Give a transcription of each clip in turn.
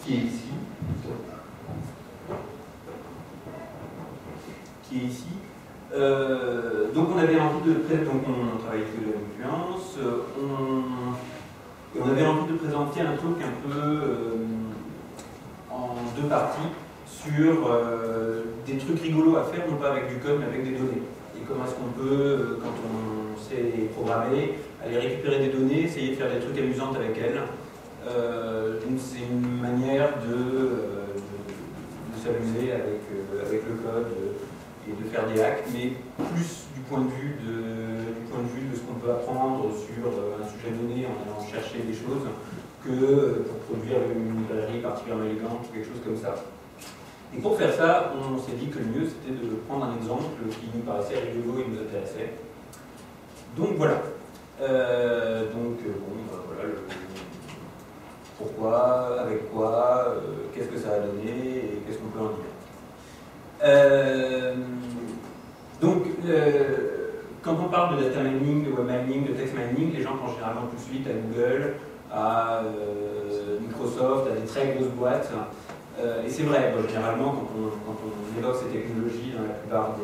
qui est ici. Donc on avait envie de donc on travaille avec l'influence, on avait envie de présenter un truc un peu en deux parties sur des trucs rigolos à faire, non pas avec du code mais avec des données. Et comment est-ce qu'on peut, quand on sait programmer, aller récupérer des données, essayer de faire des trucs amusants avec elles. Donc c'est une manière de s'amuser avec le code et de faire des hacks, mais plus du point de vue de ce qu'on peut apprendre sur un sujet donné en allant chercher des choses que pour produire une librairie particulièrement élégante ou quelque chose comme ça. Et pour faire ça, on s'est dit que le mieux c'était de prendre un exemple qui nous paraissait rigolo et nous intéressait. Donc voilà. Voilà pourquoi, avec quoi, qu'est-ce que ça a donné et qu'est-ce qu'on peut en dire. Quand on parle de data mining, de web mining, de text mining, les gens pensent généralement tout de suite à Google, à Microsoft, à des très grosses boîtes. Et c'est vrai, généralement, quand on évoque ces technologies dans la plupart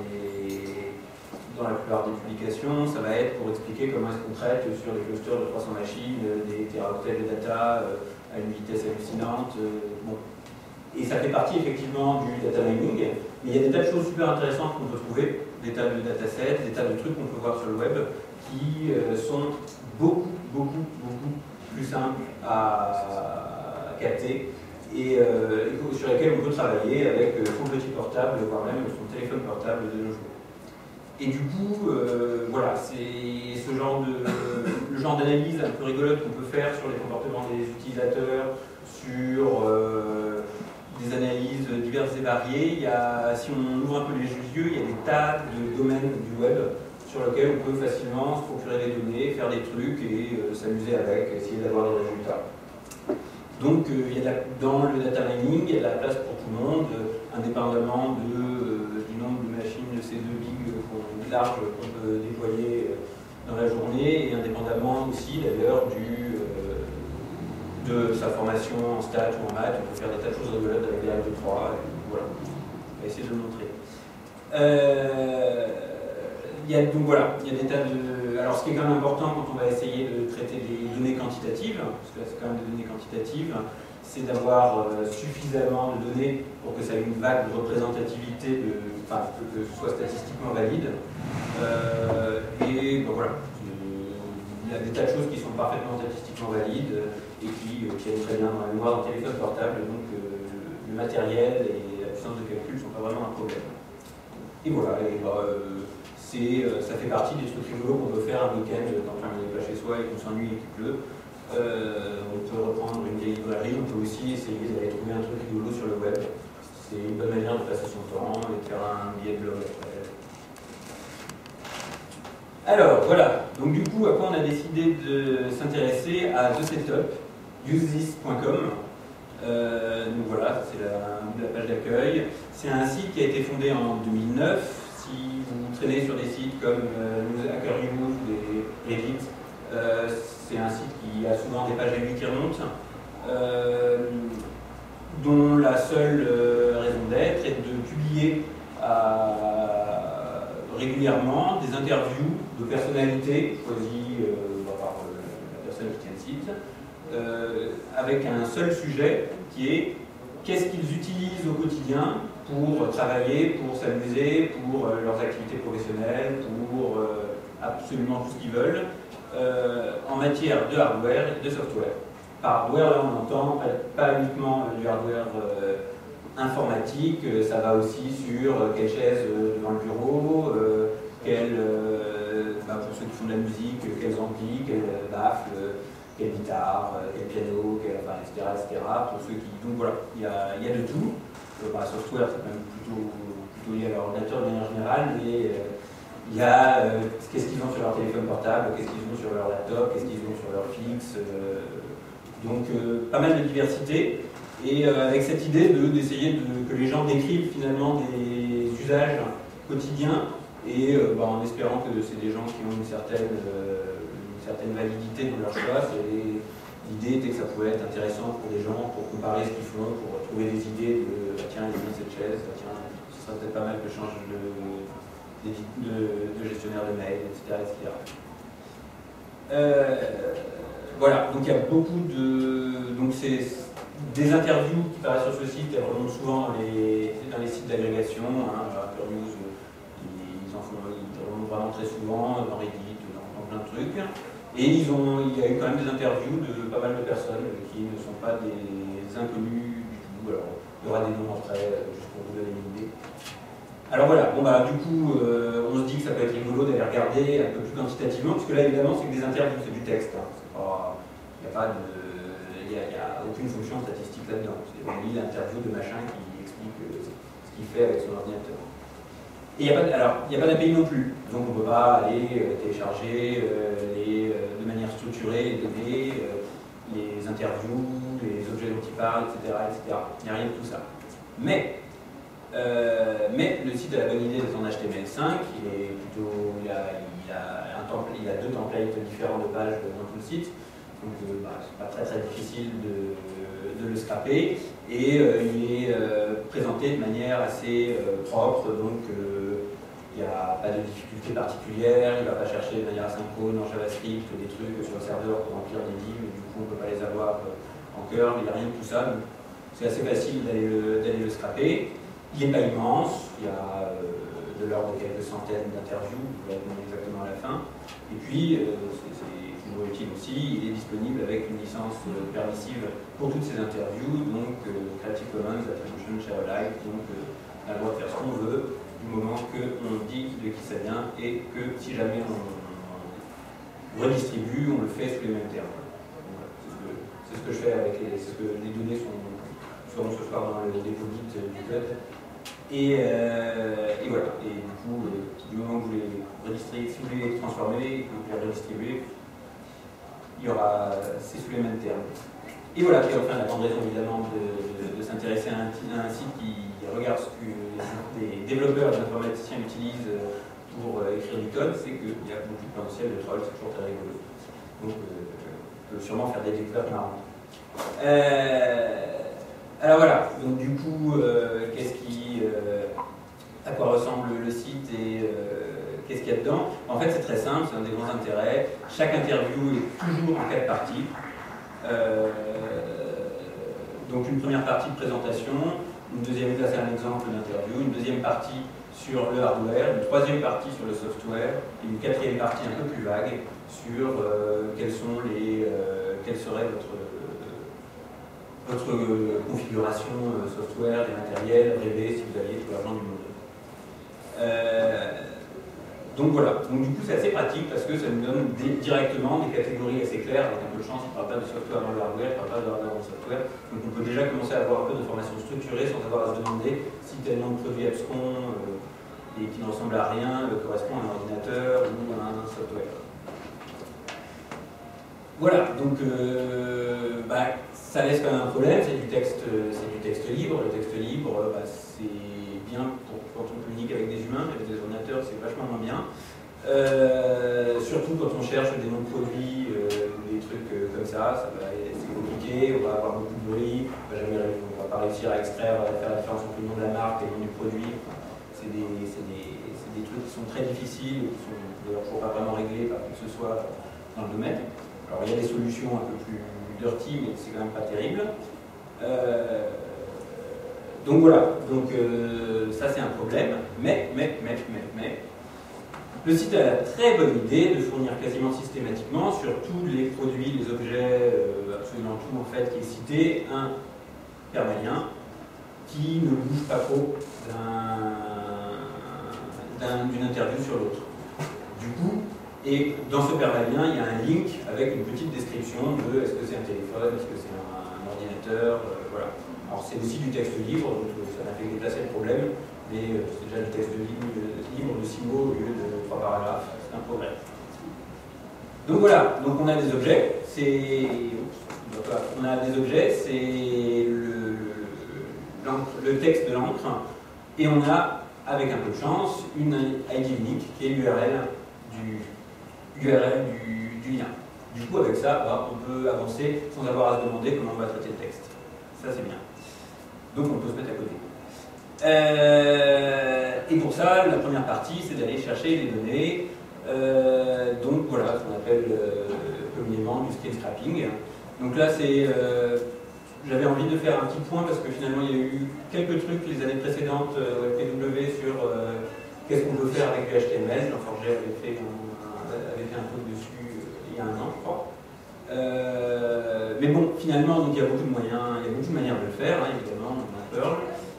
des publications, ça va être pour expliquer comment est-ce qu'on traite sur des clusters de 300 machines, des téraoctets de data à une vitesse hallucinante. Bon. Et ça fait partie effectivement du data mining, mais il y a des tas de choses super intéressantes qu'on peut trouver, des tas de datasets, des tas de trucs qu'on peut voir sur le web qui sont beaucoup plus simples à capter et sur lesquels on peut travailler avec son petit portable, voire même son téléphone portable de nos jours. Et du coup, voilà, c'est le genre d'analyse un peu rigolote qu'on peut faire sur les comportements des utilisateurs, sur des analyses diverses et variées. Si on ouvre un peu les yeux, il y a des tas de domaines du web sur lesquels on peut facilement se procurer des données, faire des trucs et s'amuser avec, essayer d'avoir des résultats. Donc, dans le data mining, il y a de la place pour tout le monde, indépendamment du nombre de machines de ces deux big larges qu'on peut déployer dans la journée, et indépendamment aussi d'ailleurs de sa formation en stats ou en maths. On peut faire des tas de choses rigolotes avec les règles de 3, et voilà, on va essayer de le montrer. Donc voilà, il y a des tas de... Alors ce qui est quand même important quand on va essayer de traiter des données quantitatives, parce que là c'est quand même des données quantitatives, c'est d'avoir suffisamment de données pour que ça ait une vague de représentativité, que ce soit statistiquement valide. Et ben voilà, il y a des tas de choses qui sont parfaitement statistiquement valides et qui aiment très bien dans la mémoire d'un téléphone portable, donc le matériel et la puissance de calcul ne sont pas vraiment un problème. Et voilà, ça fait partie des trucs rigolos qu'on peut faire un week-end quand on n'est pas chez soi et qu'on s'ennuie et qu'il pleut. On peut reprendre une vieille librairie, on peut aussi essayer d'aller trouver un truc rigolo sur le web. C'est une bonne manière de passer son temps et de faire un billet de blog après. Alors voilà, donc du coup, à quoi on a décidé de s'intéresser à The Setup, usethis.com. Donc voilà, c'est la page d'accueil. C'est un site qui a été fondé en 2009. Si vous traînez sur des sites comme Hacker News et Reddit, c'est un site qui a souvent des pages AMI qui remontent, dont la seule raison d'être est de publier régulièrement des interviews de personnalités choisies par la personne qui tient le site, avec un seul sujet qui est qu'est-ce qu'ils utilisent au quotidien pour travailler, pour s'amuser, pour leurs activités professionnelles, pour absolument tout ce qu'ils veulent, en matière de hardware et de software. Par hardware, là on entend pas uniquement du hardware informatique, ça va aussi sur quelle chaise devant le bureau, pour ceux qui font de la musique, quels amplis, quels baffles, quelle guitare, quel piano, etc. Pour ceux qui... Donc voilà, il y a de tout. Software, c'est quand même plutôt lié à l'ordinateur de manière générale, mais il y a qu'est-ce qu'ils ont sur leur téléphone portable, qu'est-ce qu'ils ont sur leur laptop, qu'est-ce qu'ils ont sur leur fixe. Donc pas mal de diversité. Et avec cette idée d'essayer que les gens décrivent finalement des usages quotidiens, et en espérant que c'est des gens qui ont une certaine validité dans leur choix, c'est l'idée était que ça pouvait être intéressant pour des gens, pour comparer ce qu'ils font, pour trouver des idées de ah, tiens, il est bien cette chaise, ah, tiens, ce serait peut-être pas mal que je change de gestionnaire de mail, etc. etc. Voilà, donc il y a beaucoup de. Donc c'est des interviews qui paraissent sur ce site, elles remontent souvent dans les sites d'agrégation. Hacker News, ils remontent vraiment très souvent, dans Reddit, dans plein de trucs. Et il y a eu quand même des interviews de pas mal de personnes qui ne sont pas des inconnus du tout. Alors, il y aura des noms après, juste pour vous donner une idée. Alors voilà, bon bah du coup, on se dit que ça peut être rigolo d'aller regarder un peu plus quantitativement, parce que là évidemment c'est que des interviews, c'est du texte. Il n'y a aucune fonction statistique là-dedans. On lit l'interview de machin qui explique ce qu'il fait avec son ordinateur. Et il n'y a pas d'API non plus, donc on ne peut pas aller télécharger de manière structurée les données, les interviews, les objets dont il parle, etc. etc. Il n'y a rien de tout ça. Mais le site a la bonne idée d'être en HTML5, il a 2 templates différents de pages dans tout le site, donc c'est pas très difficile de le scraper, et il est présenté de manière assez propre, donc il n'y a pas de difficulté particulière, il ne va pas chercher de manière asynchrone en JavaScript des trucs sur le serveur pour remplir des divs, et du coup on ne peut pas les avoir en cœur, il n'y a rien de tout ça, donc c'est assez facile d'aller le scraper. Il n'est pas immense, il y a de l'ordre de quelques centaines d'interviews, vous verrez exactement à la fin. Et puis, c'est toujours utile aussi, il est disponible avec une licence permissive pour toutes ces interviews, donc Creative Commons, Attribution, Share Alike, donc la loi de faire ce qu'on veut, du moment qu'on dit de qui ça vient et que si jamais on redistribue, on le fait sous les mêmes termes. Voilà, c'est ce que je fais avec les données seront ce soir dans le dépôt du code. Et voilà, et du coup, du moment que vous les redistribuez, si vous les transformez, que vous les redistribuez, c'est sous les mêmes termes. Et voilà, puis enfin la grande raison évidemment de s'intéresser à un site qui regarde ce que les développeurs et les informaticiens utilisent pour écrire du code, c'est qu'il y a beaucoup de potentiel de troll, c'est toujours très rigolo. Donc on peut sûrement faire des découvertes marrantes. Alors voilà, donc du coup, à quoi ressemble le site et qu'est-ce qu'il y a dedans? En fait, c'est très simple, c'est un des grands intérêts. Chaque interview est toujours en 4 parties. Donc une première partie de présentation, une deuxième, là c'est un exemple d'interview, une deuxième partie sur le hardware, une troisième partie sur le software, et une quatrième partie un peu plus vague sur quelle serait votre configuration software, des matériels, rêver si vous aviez tout l'argent du monde. Donc voilà, donc du coup c'est assez pratique parce que ça nous donne directement des catégories assez claires, avec un peu de chance, il ne parle pas de software dans le hardware, il ne parle pas de hardware dans le software, donc on peut déjà commencer à avoir un peu d'informations structurées sans avoir à se demander si tel nom de produit abscon et qui ne ressemble à rien correspond à un ordinateur ou à un software. Voilà, donc ça laisse quand même un problème, c'est du texte libre. Le texte libre, c'est bien quand on communique avec des humains, avec des ordinateurs, c'est vachement moins bien. Surtout quand on cherche des noms de produits ou des trucs comme ça c'est compliqué, on va avoir beaucoup de bruit, on va pas réussir à extraire, à faire la différence entre le nom de la marque et le nom du produit. C'est des trucs qui sont très difficiles, qui sont d'ailleurs toujours pas vraiment réglés par qui que ce soit dans le domaine. Alors il y a des solutions un peu plus dirty, mais c'est quand même pas terrible. Donc voilà, ça c'est un problème, mais le site a la très bonne idée de fournir quasiment systématiquement sur tous les produits, les objets, absolument tout en fait qui est cité, un permalien qui ne bouge pas trop d'une interview sur l'autre. Du coup, et dans ce permalien, il y a un link avec une petite description de est-ce que c'est un téléphone, est-ce que c'est un ordinateur, voilà. Alors c'est aussi du texte libre, donc ça n'a fait que déplacer le problème, mais c'est déjà du texte libre de 6 mots au lieu de 3 paragraphes, c'est un progrès. Donc voilà, donc on a des objets, c'est le texte de l'encre, et on a, avec un peu de chance, une ID unique qui est l'URL du lien. Du coup, avec ça, bah, on peut avancer sans avoir à se demander comment on va traiter le texte. Ça, c'est bien. Donc, on peut se mettre à côté. Et pour ça, la première partie, c'est d'aller chercher les données. Donc, voilà, ce qu'on appelle communément du screen scrapping. Donc là, c'est... j'avais envie de faire un petit point parce que finalement, il y a eu quelques trucs les années précédentes au LPW sur qu'est-ce qu'on peut faire avec le HTML. Jean-Forger avait fait un truc dessus il y a un an, je crois. Mais bon, finalement, donc, il y a beaucoup de moyens, il y a beaucoup de manières de le faire, hein, évidemment, dans Perl.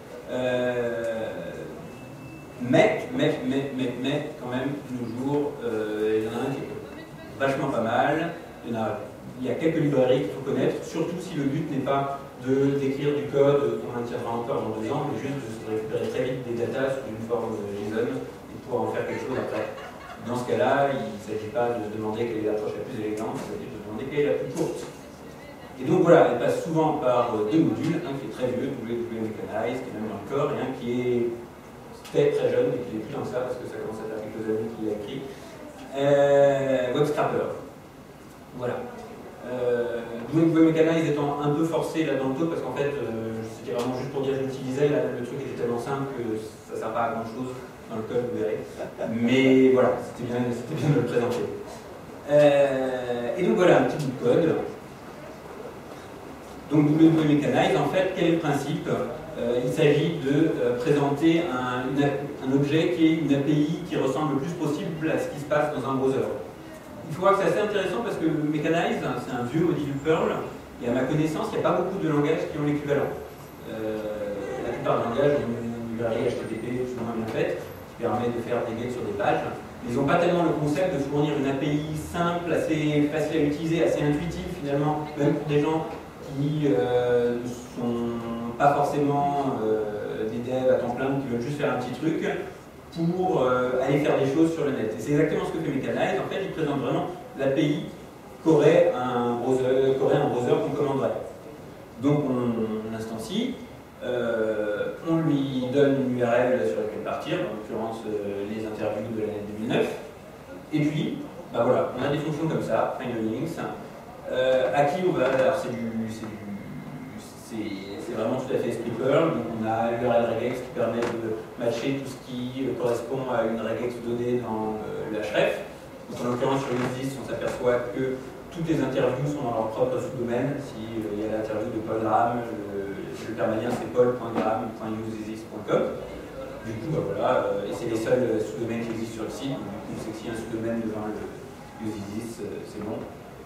Mais, quand même, de nos jours, il y en a un qui est vachement pas mal. Il y a quelques librairies qu'il faut connaître, surtout si le but n'est pas d'écrire du code qu'on maintiendra encore dans 2 ans, mais juste de récupérer très vite des datas sous une forme JSON et de pouvoir en faire quelque chose après. Dans ce cas-là, il ne s'agit pas de demander quelle est l'approche la plus élégante, il s'agit de demander quelle est la plus courte. Et donc voilà, elle passe souvent par 2 modules, un qui est très vieux, WWMechanize, qui est même dans le corps, et un qui est très jeune, et qui n'est plus dans ça, parce que ça commence à faire quelques années qu'il a écrit. WebScrapper. Voilà. WebMechanize étant un peu forcé là dans le taux, parce qu'en fait, c'était vraiment juste pour dire que j'utilisais, le truc était tellement simple que ça ne sert pas à grand chose dans le code, vous verrez. Mais voilà, c'était bien de le présenter. Et donc voilà, un petit bout de code. Donc WMechanize, en fait, quel est le principe? Il s'agit de présenter un objet qui est une API qui ressemble le plus possible à ce qui se passe dans un browser. Il faut voir que c'est assez intéressant parce que Mechanize, c'est un vieux module Perl, et à ma connaissance, il n'y a pas beaucoup de langages qui ont l'équivalent. La plupart des langages ont une librairie HTTP plus ou moins bien faite, qui permet de faire des gates sur des pages. Ils n'ont pas tellement le concept de fournir une API simple, assez facile à utiliser, assez intuitive finalement, même pour des gens qui ne sont pas forcément des devs à temps plein, qui veulent juste faire un petit truc, pour aller faire des choses sur le net. Et c'est exactement ce que fait Mechanize. En fait, il présente vraiment l'API qu'aurait un browser qu'on commanderait. Donc on instancie, on lui donne une URL sur laquelle partir, en l'occurrence les interviews de l'année 2009, et puis, bah voilà, on a des fonctions comme ça, find the links, à qui on va, alors c'est vraiment tout à fait esprit Perl, donc on a l'URL regex qui permet de matcher tout ce qui correspond à une regex donnée dans l'href. Donc en l'occurrence sur Useis, on s'aperçoit que toutes les interviews sont dans leur propre sous-domaine. Si il y a l'interview de Paul Graham, le permanien c'est paul.graham.useis.com. Du coup, bah voilà, et c'est les seuls sous-domaines qui existent sur le site. Donc, du coup, c'est que si y a un sous-domaine devant le Useis, c'est bon.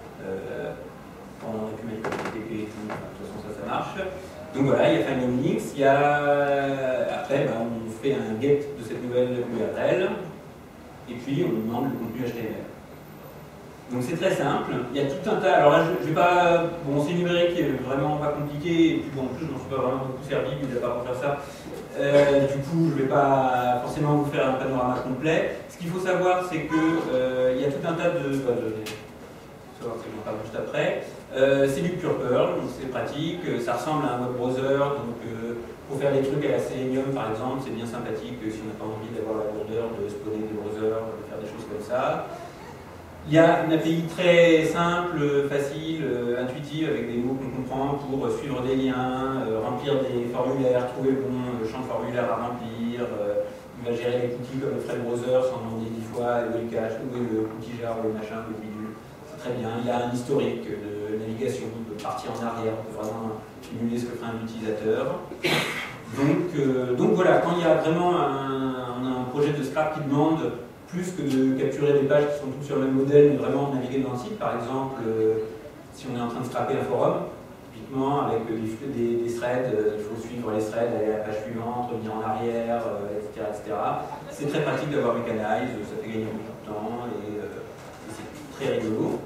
On aurait pu mettre le TP et tout, de toute façon ça marche. Donc voilà, il y a Find New Links, après bah, on fait un get de cette nouvelle URL, et puis on demande le contenu HTML. Donc c'est très simple, il y a tout un tas, alors là je vais pas, bon c'est une librairie qui est vraiment pas compliquée, et puis bon en plus je m'en suis pas vraiment beaucoup servi, mais à part pour faire ça. Du coup je vais pas forcément vous faire un panorama complet. Ce qu'il faut savoir c'est que il y a tout un tas de savoir si j'en parle juste après. C'est du pure Perl, donc c'est pratique, ça ressemble à un web browser, donc pour faire des trucs à la Selenium par exemple, c'est bien sympathique si on n'a pas envie d'avoir la lourdeur de spawner des browsers, de faire des choses comme ça. Il y a une API très simple, facile, intuitive, avec des mots qu'on comprend pour suivre des liens, remplir des formulaires, trouver le bon champ de formulaire à remplir. Il va gérer les cookies comme le ferait le browser sans demander 10 fois où est le cache, où est le cookie jar, où est le machin, où est le bidule. C'est très bien. Il y a un historique de navigation, de partie en arrière, on peut vraiment émuler ce que ferait un utilisateur. Donc voilà, quand il y a vraiment on a un projet de scrap qui demande plus que de capturer des pages qui sont toutes sur le même modèle, mais vraiment naviguer dans le site. Par exemple, si on est en train de scraper un forum, typiquement avec des threads, il faut suivre les threads, aller à la page suivante, revenir en arrière, etc. etc. C'est très pratique d'avoir Mechanize, ça fait gagner beaucoup de temps et c'est très rigolo.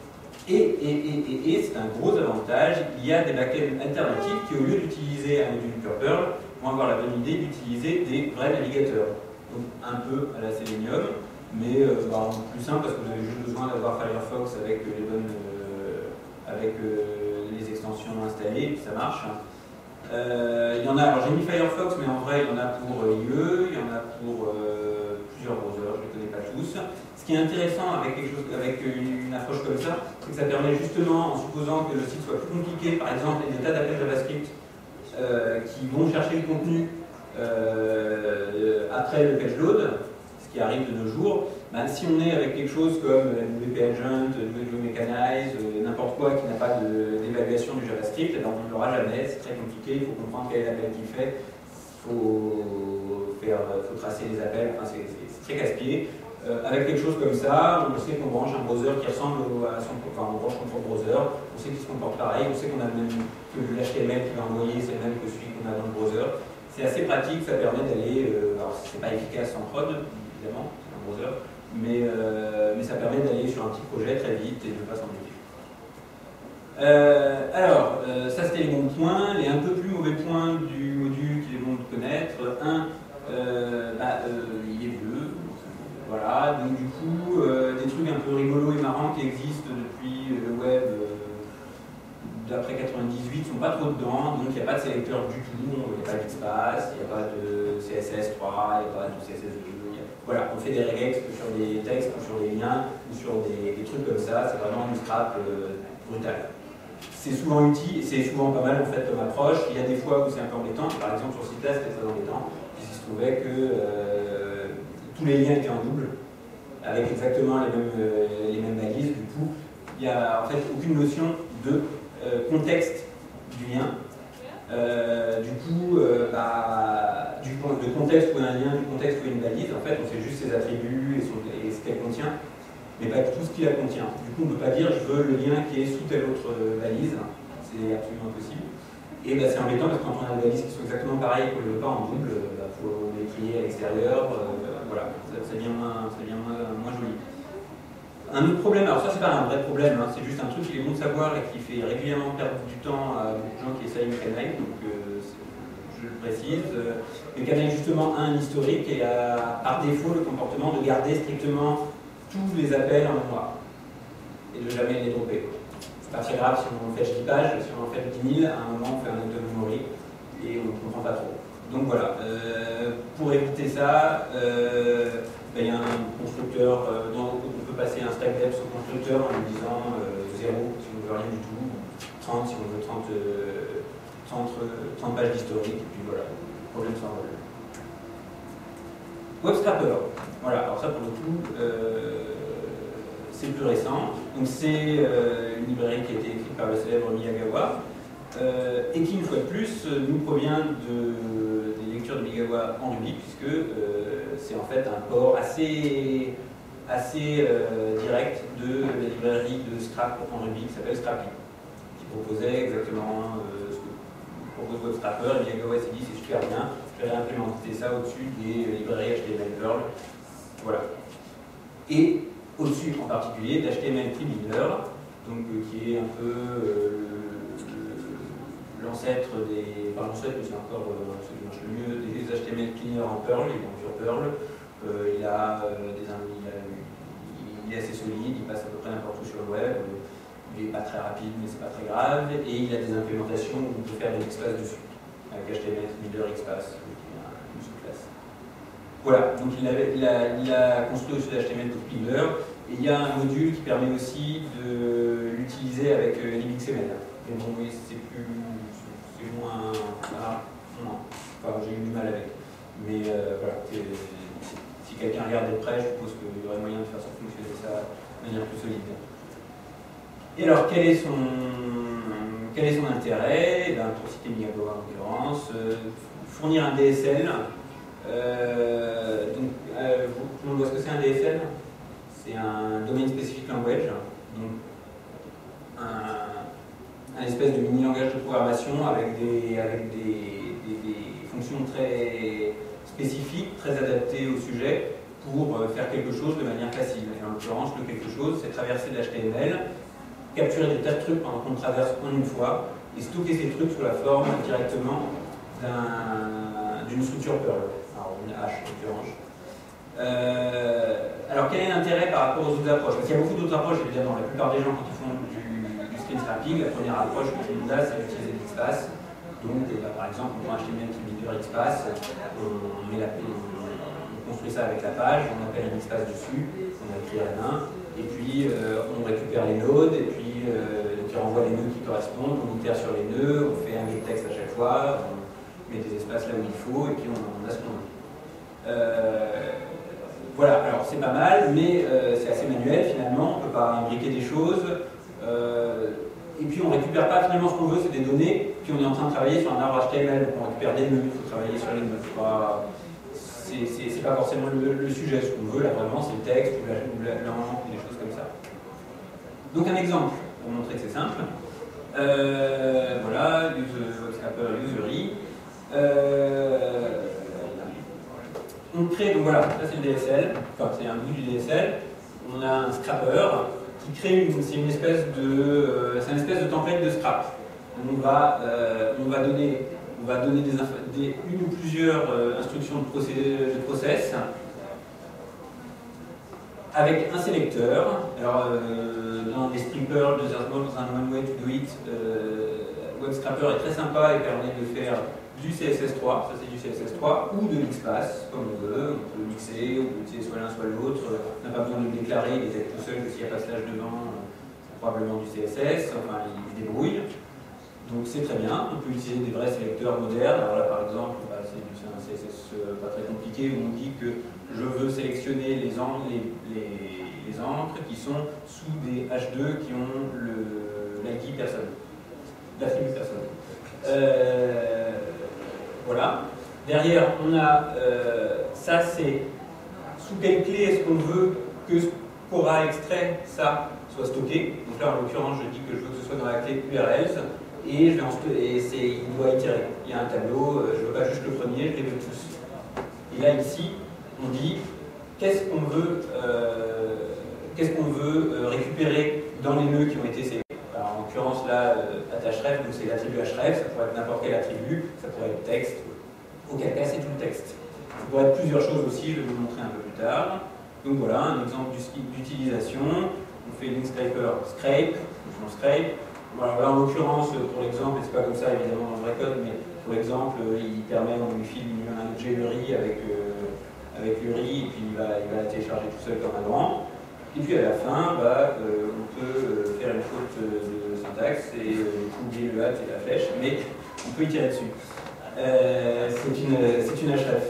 Et c'est un gros avantage, il y a des backends alternatifs qui, au lieu d'utiliser un module pure Perl, vont avoir la bonne idée d'utiliser des vrais navigateurs. Donc un peu à la Selenium, mais plus simple parce que vous avez juste besoin d'avoir Firefox avec les extensions installées, et puis ça marche. Il y en a, alors j'ai mis Firefox, mais en vrai il y en a pour IE, il y en a pour plusieurs browsers, je ne les connais pas tous. Ce qui est intéressant avec une approche comme ça, c'est que ça permet justement, en supposant que le site soit plus compliqué, par exemple, il y a des tas d'appels JavaScript qui vont chercher le contenu après le page load, ce qui arrive de nos jours. Ben, si on est avec quelque chose comme WP Agent, WP Mechanize, n'importe quoi qui n'a pas d'évaluation du JavaScript, ben on ne l'aura jamais, c'est très compliqué, il faut comprendre quel est l'appel qu'il fait, il faut tracer les appels, enfin, c'est très casse-pied. Avec quelque chose comme ça, on sait qu'on branche un browser qui ressemble à son... Enfin, on branche notre browser, on sait qu'il se comporte pareil, on sait qu'on a le même... que l'HTML qu'il va envoyer, c'est le même que celui qu'on a dans le browser. C'est assez pratique, ça permet d'aller... alors, c'est pas efficace en prod, évidemment, c'est un browser, mais ça permet d'aller sur un petit projet très vite et de ne pas s'ennuyer. Alors, ça c'était les bons points. Les un peu plus mauvais points du module qu'il est bon de connaître. Il est bleu. Voilà, donc du coup, des trucs un peu rigolos et marrants qui existent depuis le web d'après 98 ne sont pas trop dedans, donc il n'y a pas de sélecteur du tout, il n'y a pas d'espace, il n'y a pas de CSS3, il n'y a pas de CSS2. Voilà, on fait des regex sur des textes ou sur des liens ou sur des trucs comme ça, c'est vraiment une scrap brutale. C'est souvent utile, c'est souvent pas mal en fait comme approche. Il y a des fois où c'est un peu embêtant, par exemple sur ce site-là c'était très embêtant, puisqu'il se trouvait que tous les liens étaient en double, avec exactement les mêmes balises. Du coup, il n'y a en fait aucune notion de contexte du lien. De contexte où il y a un lien, du contexte où il y a une balise, en fait, on sait juste ses attributs et ce qu'elle contient, mais pas tout ce qui la contient. Du coup, on ne peut pas dire je veux le lien qui est sous telle autre balise, c'est absolument impossible. Et c'est embêtant parce que quand on a des balises qui sont exactement pareilles et qu'on ne le veut pas en double, il faut les trier à l'extérieur, voilà, ça devient moins joli. Un autre problème, alors ça c'est pas un vrai problème, hein, c'est juste un truc qu'il est bon de savoir et qui fait régulièrement perdre du temps à beaucoup de gens qui essayent Mechanize, donc je le précise. Mechanize justement a un historique et a par défaut le comportement de garder strictement tous les appels en mémoire et de jamais les dropper. C'est pas très grave si on en fait 10 pages, si on en fait 10 000, à un moment on fait un auto memory et on ne comprend pas trop. Donc voilà, pour éviter ça, il y a un constructeur, on peut passer un stack depth au constructeur en lui disant 0 si on ne veut rien du tout, 30 si on veut 30 pages d'historique, et puis voilà, problème s'envole. WebStrapper, voilà, alors ça pour le coup, c'est plus récent. Donc c'est une librairie qui a été écrite par le célèbre Miyagawa, et qui, une fois de plus, nous provient des lectures de Miyagawa en Ruby, puisque c'est en fait un port assez direct de la librairie de Scrap en Ruby qui s'appelle Scrappy, qui proposait exactement ce que propose WebStrapper. Et Miyagawa s'est dit c'est super bien, je vais réimplémenter ça au-dessus des librairies HTML Perl. Voilà. Et au-dessus en particulier d'HTML Prebuilder, donc qui est un peu l'ancêtre des... Enfin l'ancêtre, mais c'est encore celui qui marche le mieux, des HTML Cleaner en Perl, il est sur Perl. Il est assez solide, il passe à peu près n'importe où sur le web, il n'est pas très rapide mais c'est pas très grave, et il a des implémentations où on peut faire des XPath dessus, avec HTML Prebuilder XPath, qui est une sous-classe. Voilà, donc il a construit aussi HTML Prebuilder, et il y a un module qui permet aussi de l'utiliser avec libxml. Mais bon, oui, c'est moins... non. Enfin, j'ai eu du mal avec. Mais voilà, si quelqu'un regarde de près, je suppose qu'il y aurait moyen de faire fonctionner ça de manière plus solide. Et alors, quel est son intérêt? Pour citer Miyagawa en l'occurrence, fournir un DSL. Donc, tout le monde voit ce que c'est un DSL? C'est un domain specific language, donc un espèce de mini-langage de programmation avec des fonctions très spécifiques, très adaptées au sujet pour faire quelque chose de manière facile. Et en l'occurrence, le quelque chose, c'est traverser de l'HTML, capturer des tas de trucs pendant qu'on traverse en une fois et stocker ces trucs sous la forme directement d'une structure Perl, alors une hache en l'occurrence. Alors quel est l'intérêt par rapport aux autres approches? Parce qu'il y a beaucoup d'autres approches évidemment. La plupart des gens quand ils font du screen scrapping, la première approche que tout le monde a, c'est d'utiliser l'XPath. Donc par exemple, on prend HTML Prebuilder XPath, on construit ça avec la page, on appelle un espace dessus, on a écrit à la main, et puis on récupère les nodes, et puis donc il renvoie les nœuds qui correspondent, on itère sur les nœuds, on fait un get texte à chaque fois, on met des espaces là où il faut, et puis on a ce qu'on veut. Voilà, alors c'est pas mal, mais c'est assez manuel finalement, on ne peut pas imbriquer des choses. Et puis on ne récupère pas finalement ce qu'on veut, c'est des données, puis on est en train de travailler sur un arbre HTML, donc on récupère des nœuds, il faut travailler sur les nœuds. C'est pas forcément le sujet, ce qu'on veut là vraiment, c'est le texte ou la langue, des choses comme ça. Donc un exemple, pour montrer que c'est simple. Voilà, WebScraper usery. On crée, donc voilà, ça c'est le DSL, enfin c'est un bout du DSL. On a un scrapper qui crée c'est une espèce de template de scrap. On va donner une ou plusieurs instructions de process avec un sélecteur. Alors dans les strippers, dans un one way to do it, WebScraper est très sympa et permet de faire du CSS3, ça c'est du CSS3, ou de l'XPath, comme on veut, on peut mixer, on peut utiliser soit l'un soit l'autre, on n'a pas besoin de le déclarer, il est tout seul que s'il n'y a pas slash devant, c'est probablement du CSS, enfin il se débrouille. Donc c'est très bien, on peut utiliser des vrais sélecteurs modernes, alors là par exemple, c'est un CSS pas très compliqué, où on dit que je veux sélectionner les encres qui sont sous des H2 qui ont l'ID personne, l'attribut personne. Voilà. Derrière, on a ça, c'est sous quelle clé est-ce qu'on veut que ce qu'aura extrait ça soit stocké. Donc là, en l'occurrence, je dis que je veux que ce soit dans la clé URLs et il doit itérer. Il y a un tableau, je ne veux pas juste le premier, je les veux tous. Et là, ici, on dit qu'est-ce qu'on veut récupérer dans les nœuds qui ont été sélectionnés. En l'occurrence, là, attachref, donc c'est l'attribut href, ça pourrait être n'importe quel attribut, ça pourrait être texte, auquel cas c'est tout le texte. Ça pourrait être plusieurs choses aussi, je vais vous montrer un peu plus tard. Donc voilà, un exemple d'utilisation. On fait link scraper scrape, on scrape. Voilà, là, en l'occurrence, pour l'exemple, et c'est pas comme ça évidemment dans le vrai code, mais pour l'exemple, il permet, on lui file un objet URI avec URI, et puis il va la télécharger tout seul comme un grand. Et puis à la fin, on peut faire une faute de syntaxe et oublier le hat et la flèche, mais on peut y tirer dessus. C'est une href.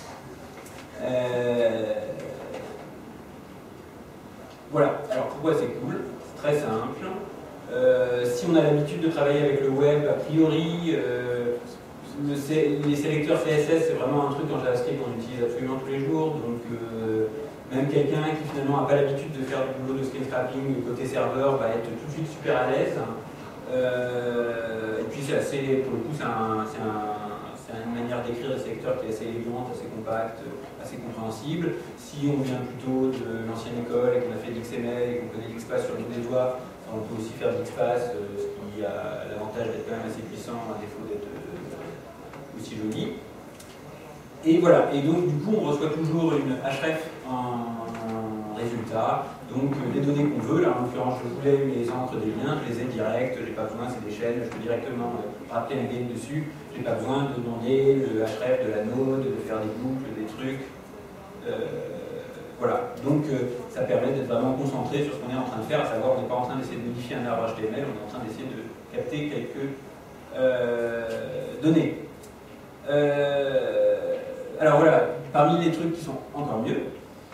Voilà, alors pourquoi c'est cool? C'est très simple. Si on a l'habitude de travailler avec le web, a priori, les sélecteurs CSS, c'est vraiment un truc en JavaScript qu'on utilise absolument tous les jours. Donc, même quelqu'un qui finalement n'a pas l'habitude de faire du boulot de screen scrapping côté serveur va être tout de suite super à l'aise. Et puis c'est assez, pour le coup, c'est une manière d'écrire des sélecteurs qui est assez élégante, assez compacte, assez compréhensible. Si on vient plutôt de l'ancienne école et qu'on a fait de l'XML et qu'on connaît l'XPath sur le bout des doigts, on peut aussi faire de l'XPath, ce qui a l'avantage d'être quand même assez puissant à défaut d'être aussi joli. Et voilà, et donc du coup on reçoit toujours une href en résultat, donc les données qu'on veut, là en l'occurrence je voulais les encres des liens, je les ai directs, j'ai pas besoin, c'est des chaînes, je peux directement rappeler un game dessus, j'ai pas besoin de demander le href de la node, de faire des boucles, des trucs. Voilà, donc ça permet d'être vraiment concentré sur ce qu'on est en train de faire, à savoir on n'est pas en train d'essayer de modifier un arbre HTML, on est en train d'essayer de capter quelques données. Alors voilà, parmi les trucs qui sont encore mieux,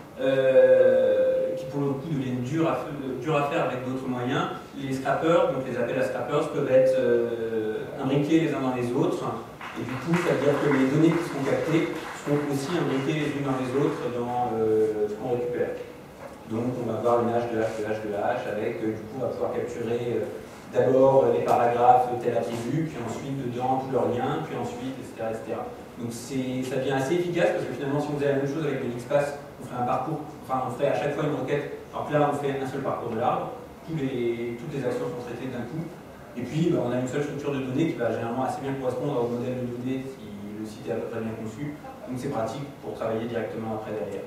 qui pour le coup deviennent durs à faire avec d'autres moyens, les scrappers, donc les appels à scrappers, peuvent être imbriqués les uns dans les autres, et du coup ça veut dire que les données qui seront captées seront aussi imbriquées les unes dans les autres dans ce qu'on récupère. Donc on va avoir une hache de hache de hache de hache avec, du coup on va pouvoir capturer d'abord les paragraphes tel attribut, puis ensuite dedans tous leurs liens, puis ensuite, etc. etc. Donc ça devient assez efficace parce que finalement si on faisait la même chose avec de l'XPath, on ferait un parcours, enfin on ferait à chaque fois une requête, alors que là on fait un seul parcours de l'arbre, toutes les actions sont traitées d'un coup, et puis on a une seule structure de données qui va généralement assez bien correspondre au modèle de données si le site est à peu près bien conçu, donc c'est pratique pour travailler directement après derrière.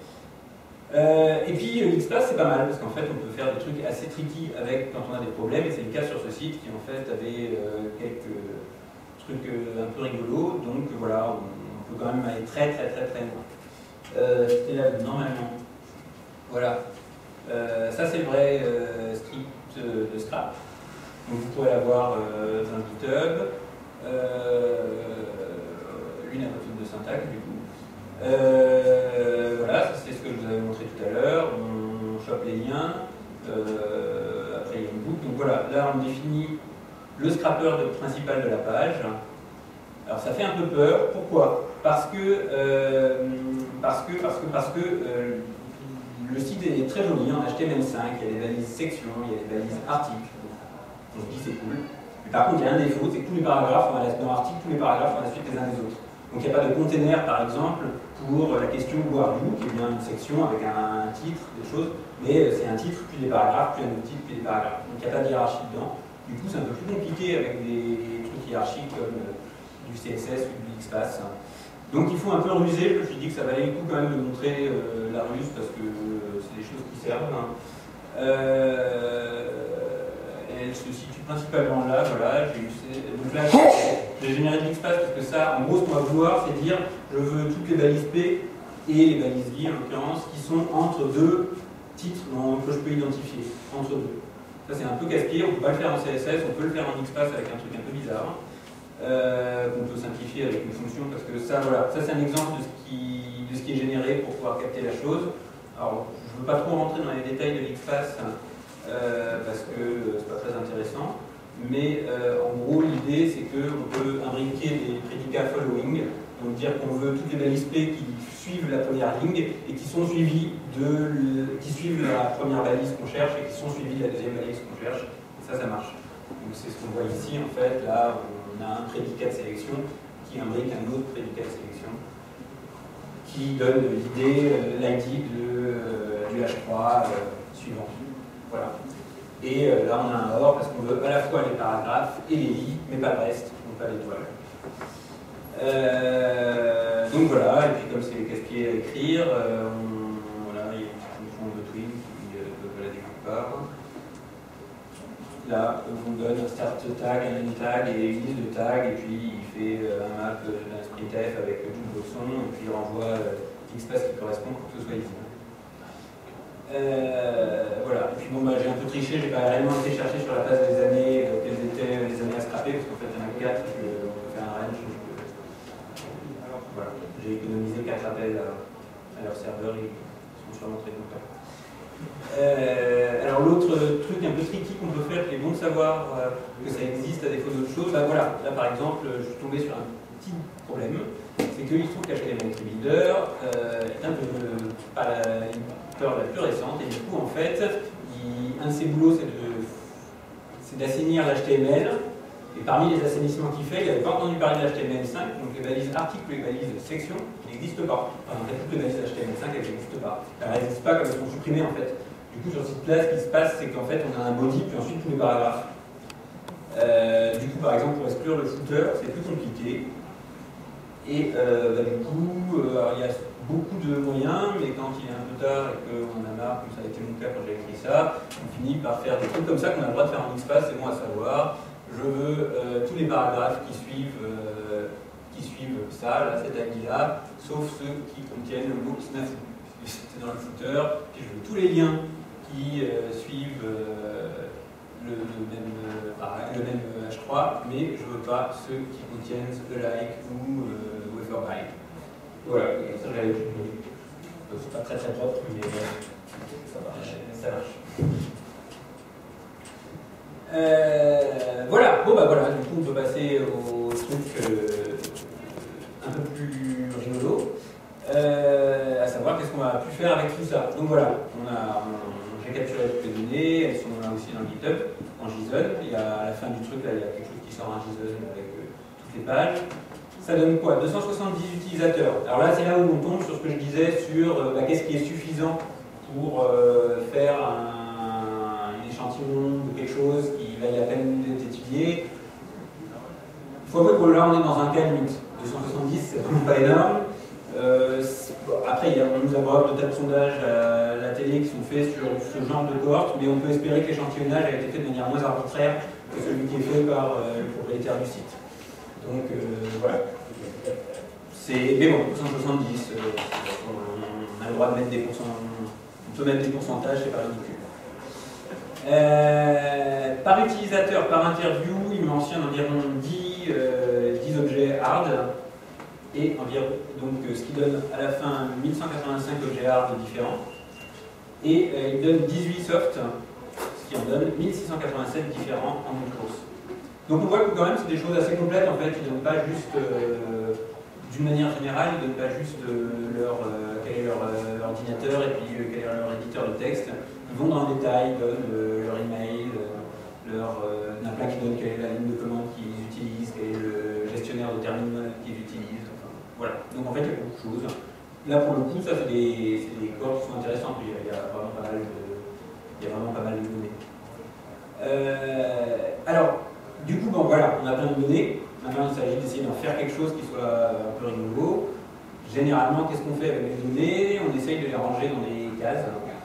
Et puis l'XPath c'est pas mal parce qu'en fait on peut faire des trucs assez tricky avec quand on a des problèmes, et c'est le cas sur ce site qui en fait avait quelques trucs un peu rigolos, donc voilà, on peut quand même aller très loin. C'était là normalement. Voilà. Ça c'est le vrai script de Scrap. Donc vous pourrez l'avoir dans GitHub. Lui n'a pas de faute de syntaxe du coup. Voilà, c'est ce que je vous avais montré tout à l'heure. On chope les liens. Après il y a une boucle. Donc voilà, là on définit le scrapper principal de la page. Alors ça fait un peu peur. Pourquoi? Parce que le site est très joli en HTML5, il y a des balises sections, il y a des balises articles. On se dit c'est cool. Mais par contre il y a un défaut, c'est que tous les paragraphes dans l'article, tous les paragraphes ont la suite les uns des autres. Donc il n'y a pas de container par exemple pour la question Who are you, qui est bien une section avec un titre, des choses, mais c'est un titre, puis des paragraphes, puis un autre titre, puis des paragraphes. Donc il n'y a pas de hiérarchie dedans. Du coup c'est un peu plus compliqué avec des trucs hiérarchiques comme du CSS ou du XPath. Donc il faut un peu ruser, je me suis dit que ça valait le coup quand même de montrer la ruse parce que c'est des choses qui servent. Elle se situe principalement là, voilà. Donc là j'ai généré de XPath parce que ça, en gros ce qu'on va vouloir c'est dire je veux toutes les balises P et les balises I en l'occurrence qui sont entre deux titres que je peux identifier, entre deux. Ça c'est un peu casse-pied, on ne peut pas le faire en CSS, on peut le faire en XPath avec un truc un peu bizarre. Qu'on peut simplifier avec une fonction parce que ça, voilà, ça c'est un exemple de ce qui est généré pour pouvoir capter la chose. Alors, je ne veux pas trop rentrer dans les détails de l'XPath parce que c'est pas très intéressant, mais en gros l'idée c'est qu'on peut imbriquer des prédicats following, donc dire qu'on veut toutes les balises P qui suivent la première ligne et qui sont suivies qui suivent la première balise qu'on cherche et qui sont suivies de la deuxième balise qu'on cherche, et ça marche. Donc c'est ce qu'on voit ici en fait, là on a un prédicat de sélection qui imbrique un autre prédicat de sélection qui donne l'idée, l'ID du H3 suivant. Voilà. Et là on a un OR parce qu'on veut à la fois les paragraphes et les lits, mais pas le reste, donc pas l'étoile. Donc voilà, et puis comme c'est casse-pied à écrire, voilà, il y a une fonction de twin qui ne la découpe pas. Là, on donne un start tag, un end tag et une liste de tags, et puis il fait un map d'un sprintf avec tout le boxon, et puis il renvoie l'XPath qui correspond pour que ce soit visible. Voilà, et puis bon, j'ai un peu triché, j'ai pas réellement été chercher sur la base des années, quelles étaient les années à scraper, parce qu'en fait il y en a 4, et on peut faire un range. Voilà, j'ai économisé 4 appels à leur serveur, ils sont sûrement très contents. Alors l'autre truc un peu tricky qu'on peut faire, qui est bon de savoir que ça existe à défaut d'autres choses, bah voilà, là par exemple je suis tombé sur un petit problème, c'est qu'il se trouve qu'HTML Builder est un peu pas la plus récente, et du coup en fait un de ses boulots c'est d'assainir l'HTML, et parmi les assainissements qu'il fait, il n'avait pas entendu parler de l'HTML5, donc les balises articles et les balises section n'existent pas. Enfin, en fait, toutes les balises HTML5 elles n'existent pas. Elles n'existent pas comme elles sont supprimées en fait. Du coup, sur cette place, ce qui se passe, c'est qu'en fait, on a un body, puis ensuite tous les paragraphes. Du coup, par exemple, pour exclure le footer, c'est plus compliqué. Et du coup, il y a beaucoup de moyens, mais quand il est un peu tard et qu'on a marre, comme ça a été mon cas quand j'ai écrit ça, on finit par faire des trucs comme ça qu'on a le droit de faire en XPath, c'est bon à savoir. Je veux tous les paragraphes qui suivent ça, là, cette ID-là, sauf ceux qui contiennent le mot snafu. C'est dans le footer. Puis je veux tous les liens qui suivent le même H3, mais je ne veux pas ceux qui contiennent the like ou waferby. Voilà, ça j'avais plus. C'est pas très très propre, mais ça marche. Voilà, bon bah voilà, du coup on peut passer au truc un peu plus rigolo, à savoir qu'est-ce qu'on va pu faire avec tout ça. Donc voilà, j'ai capturé toutes les données, elles sont là aussi dans le GitHub, en JSON. Il y a, à la fin du truc, là, il y a quelque chose qui sort en JSON avec toutes les pages. Ça donne quoi? 270 utilisateurs. Alors là, c'est là où on tombe sur ce que je disais sur qu'est-ce qui est suffisant pour faire un échantillon de quelque chose qui vaille la peine d'être étudié. Il faut avouer que là, on est dans un cas limite. 270, c'est vraiment pas énorme. Après, on nous abreuve de tas de sondages à la télé qui sont faits sur ce genre de cohorte, mais on peut espérer que l'échantillonnage a été fait de manière moins arbitraire que celui qui est fait par le propriétaire du site. Donc voilà. Mais bon, 270, mettre des pourcentages, c'est pas ridicule. Par utilisateur, par interview, il mentionne environ 10 objets hard, et environ, donc, ce qui donne à la fin 1185 objets hard différents, et il donne 18 soft, ce qui en donne 1687 différents en une course. Donc on voit que quand même c'est des choses assez complètes en fait, ils ne donnent pas juste, d'une manière générale, ils ne donnent pas juste quel est leur ordinateur et puis quel est leur éditeur de texte. Ils vont dans le détail, ils donnent leur email, il y en a plein qui donnent quelle est la ligne de commande qu'ils utilisent, quel est le gestionnaire de terminal qu'ils utilisent, enfin, voilà. Donc en fait il y a beaucoup de choses. Là pour le coup, ça c'est des corps qui sont intéressants, il y a vraiment pas mal de données. Alors, du coup, bon voilà, on a plein de données. Maintenant, il s'agit d'essayer d'en faire quelque chose qui soit un peu rigolo. Généralement, qu'est-ce qu'on fait avec les données? On essaye de les ranger dans des cases.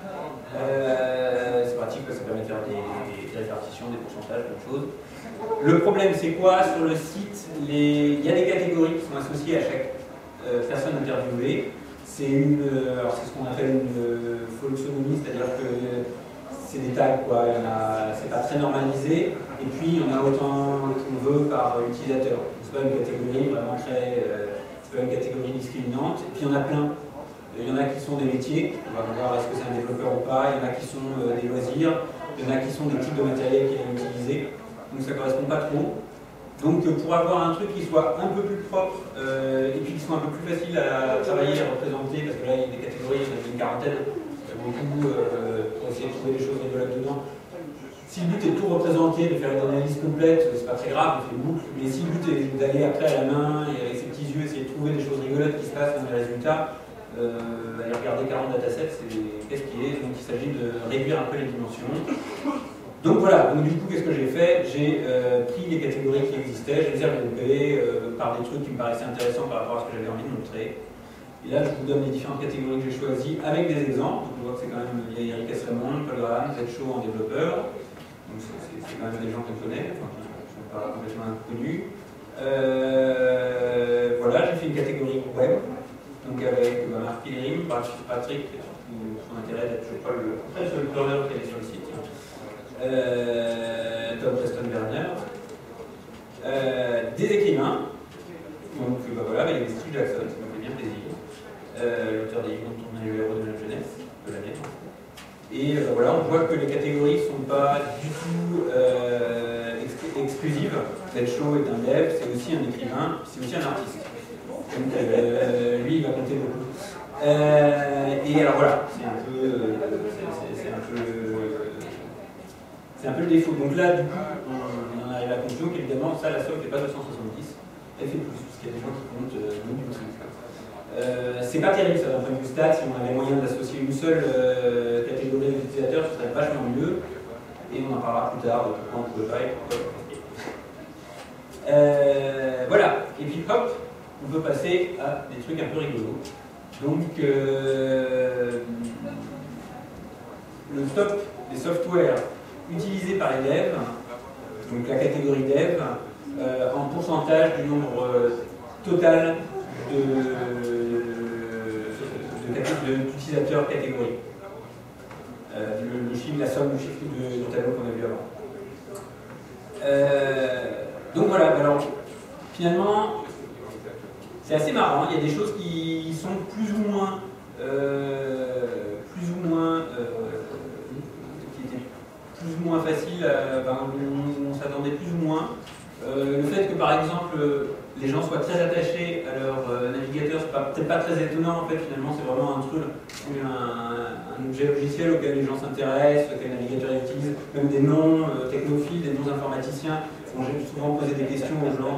C'est pratique parce que ça permet de faire des répartitions, des pourcentages, plein de choses. Le problème, c'est quoi? Sur le site, il y a des catégories qui sont associées à chaque personne interviewée. C'est ce qu'on appelle une folksonomie, c'est-à-dire que c'est des tags, quoi. C'est pas très normalisé. Et puis, on a autant qu'on veut par utilisateur. C'est pas une catégorie vraiment c'est pas une catégorie discriminante. Et puis, il y en a plein. Il y en a qui sont des métiers. On va voir est-ce que c'est un développeur ou pas. Il y en a qui sont des loisirs. Il y en a qui sont des types de matériel qu'il a utilisé. Donc, ça ne correspond pas trop. Donc, pour avoir un truc qui soit un peu plus propre et puis qui soit un peu plus facile à travailler, à représenter, parce que là, il y a des catégories, il y en a une quarantaine. Beaucoup pour essayer de trouver des choses rigolotes dedans. Si le but est de tout représenter, de faire une analyse complète, c'est pas très grave, on fait une boucle, mais si le but est d'aller après à la main et avec ses petits yeux essayer de trouver des choses rigolotes qui se passent dans les résultats, aller regarder 40 datasets, c'est qu'est-ce qui est, donc il s'agit de réduire un peu les dimensions. Donc voilà, donc du coup qu'est-ce que j'ai fait? J'ai pris les catégories qui existaient, je les ai regroupées par des trucs qui me paraissaient intéressants par rapport à ce que j'avais envie de montrer. Et là, je vous donne les différentes catégories que j'ai choisies avec des exemples. Donc, on voit que c'est quand même, il y a Eric Esremont, Paul Graham, Z-Show en développeur. Donc, c'est quand même des gens qu'on connaît, enfin, qui ne sont pas complètement inconnus. Voilà, j'ai fait une catégorie web. Donc, avec Marc Pillerim, Patrick, son intérêt d'être, je crois, le burner qui est sur le site. Tom Preston Werner. Des écrivains. Donc, voilà, il y avait Steve Jackson, ça m'a fait bien plaisir. L'auteur des livres dont on a eu l'héros de la jeunesse, de l'année. Et voilà, on voit que les catégories ne sont pas du tout exclusives. Z-Show est un dev, c'est aussi un écrivain, c'est aussi un artiste. Donc lui, il va compter beaucoup. Et alors voilà, c'est un peu le défaut. Donc là, du coup, on en arrive à la conclusion qu'évidemment, ça, la somme n'est pas 270, elle fait plus, parce qu'il y a des gens qui comptent non du tout. C'est pas terrible ça d'un point de vue stats, si on avait moyen d'associer une seule catégorie d'utilisateurs, ce serait vachement mieux, et on en parlera plus tard de pourquoi on ne pouvait pas et pourquoi on. Voilà, et puis hop, on peut passer à des trucs un peu rigolos. Donc le top des softwares utilisés par les devs, donc la catégorie dev, en pourcentage du nombre total d'utilisateurs catégorie. Le chiffre, la somme du chiffre de tableau qu'on a vu avant. Donc voilà, alors finalement, c'est assez marrant, il y a des choses qui sont plus ou moins faciles, on s'attendait plus ou moins. Le fait que par exemple les gens soient très attachés à leur navigateur, c'est peut-être pas très étonnant en fait, finalement c'est vraiment un truc, un objet logiciel auquel les gens s'intéressent, auquel les navigateurs utilisent, même des noms technophiles, des noms informaticiens. J'ai souvent posé des questions aux gens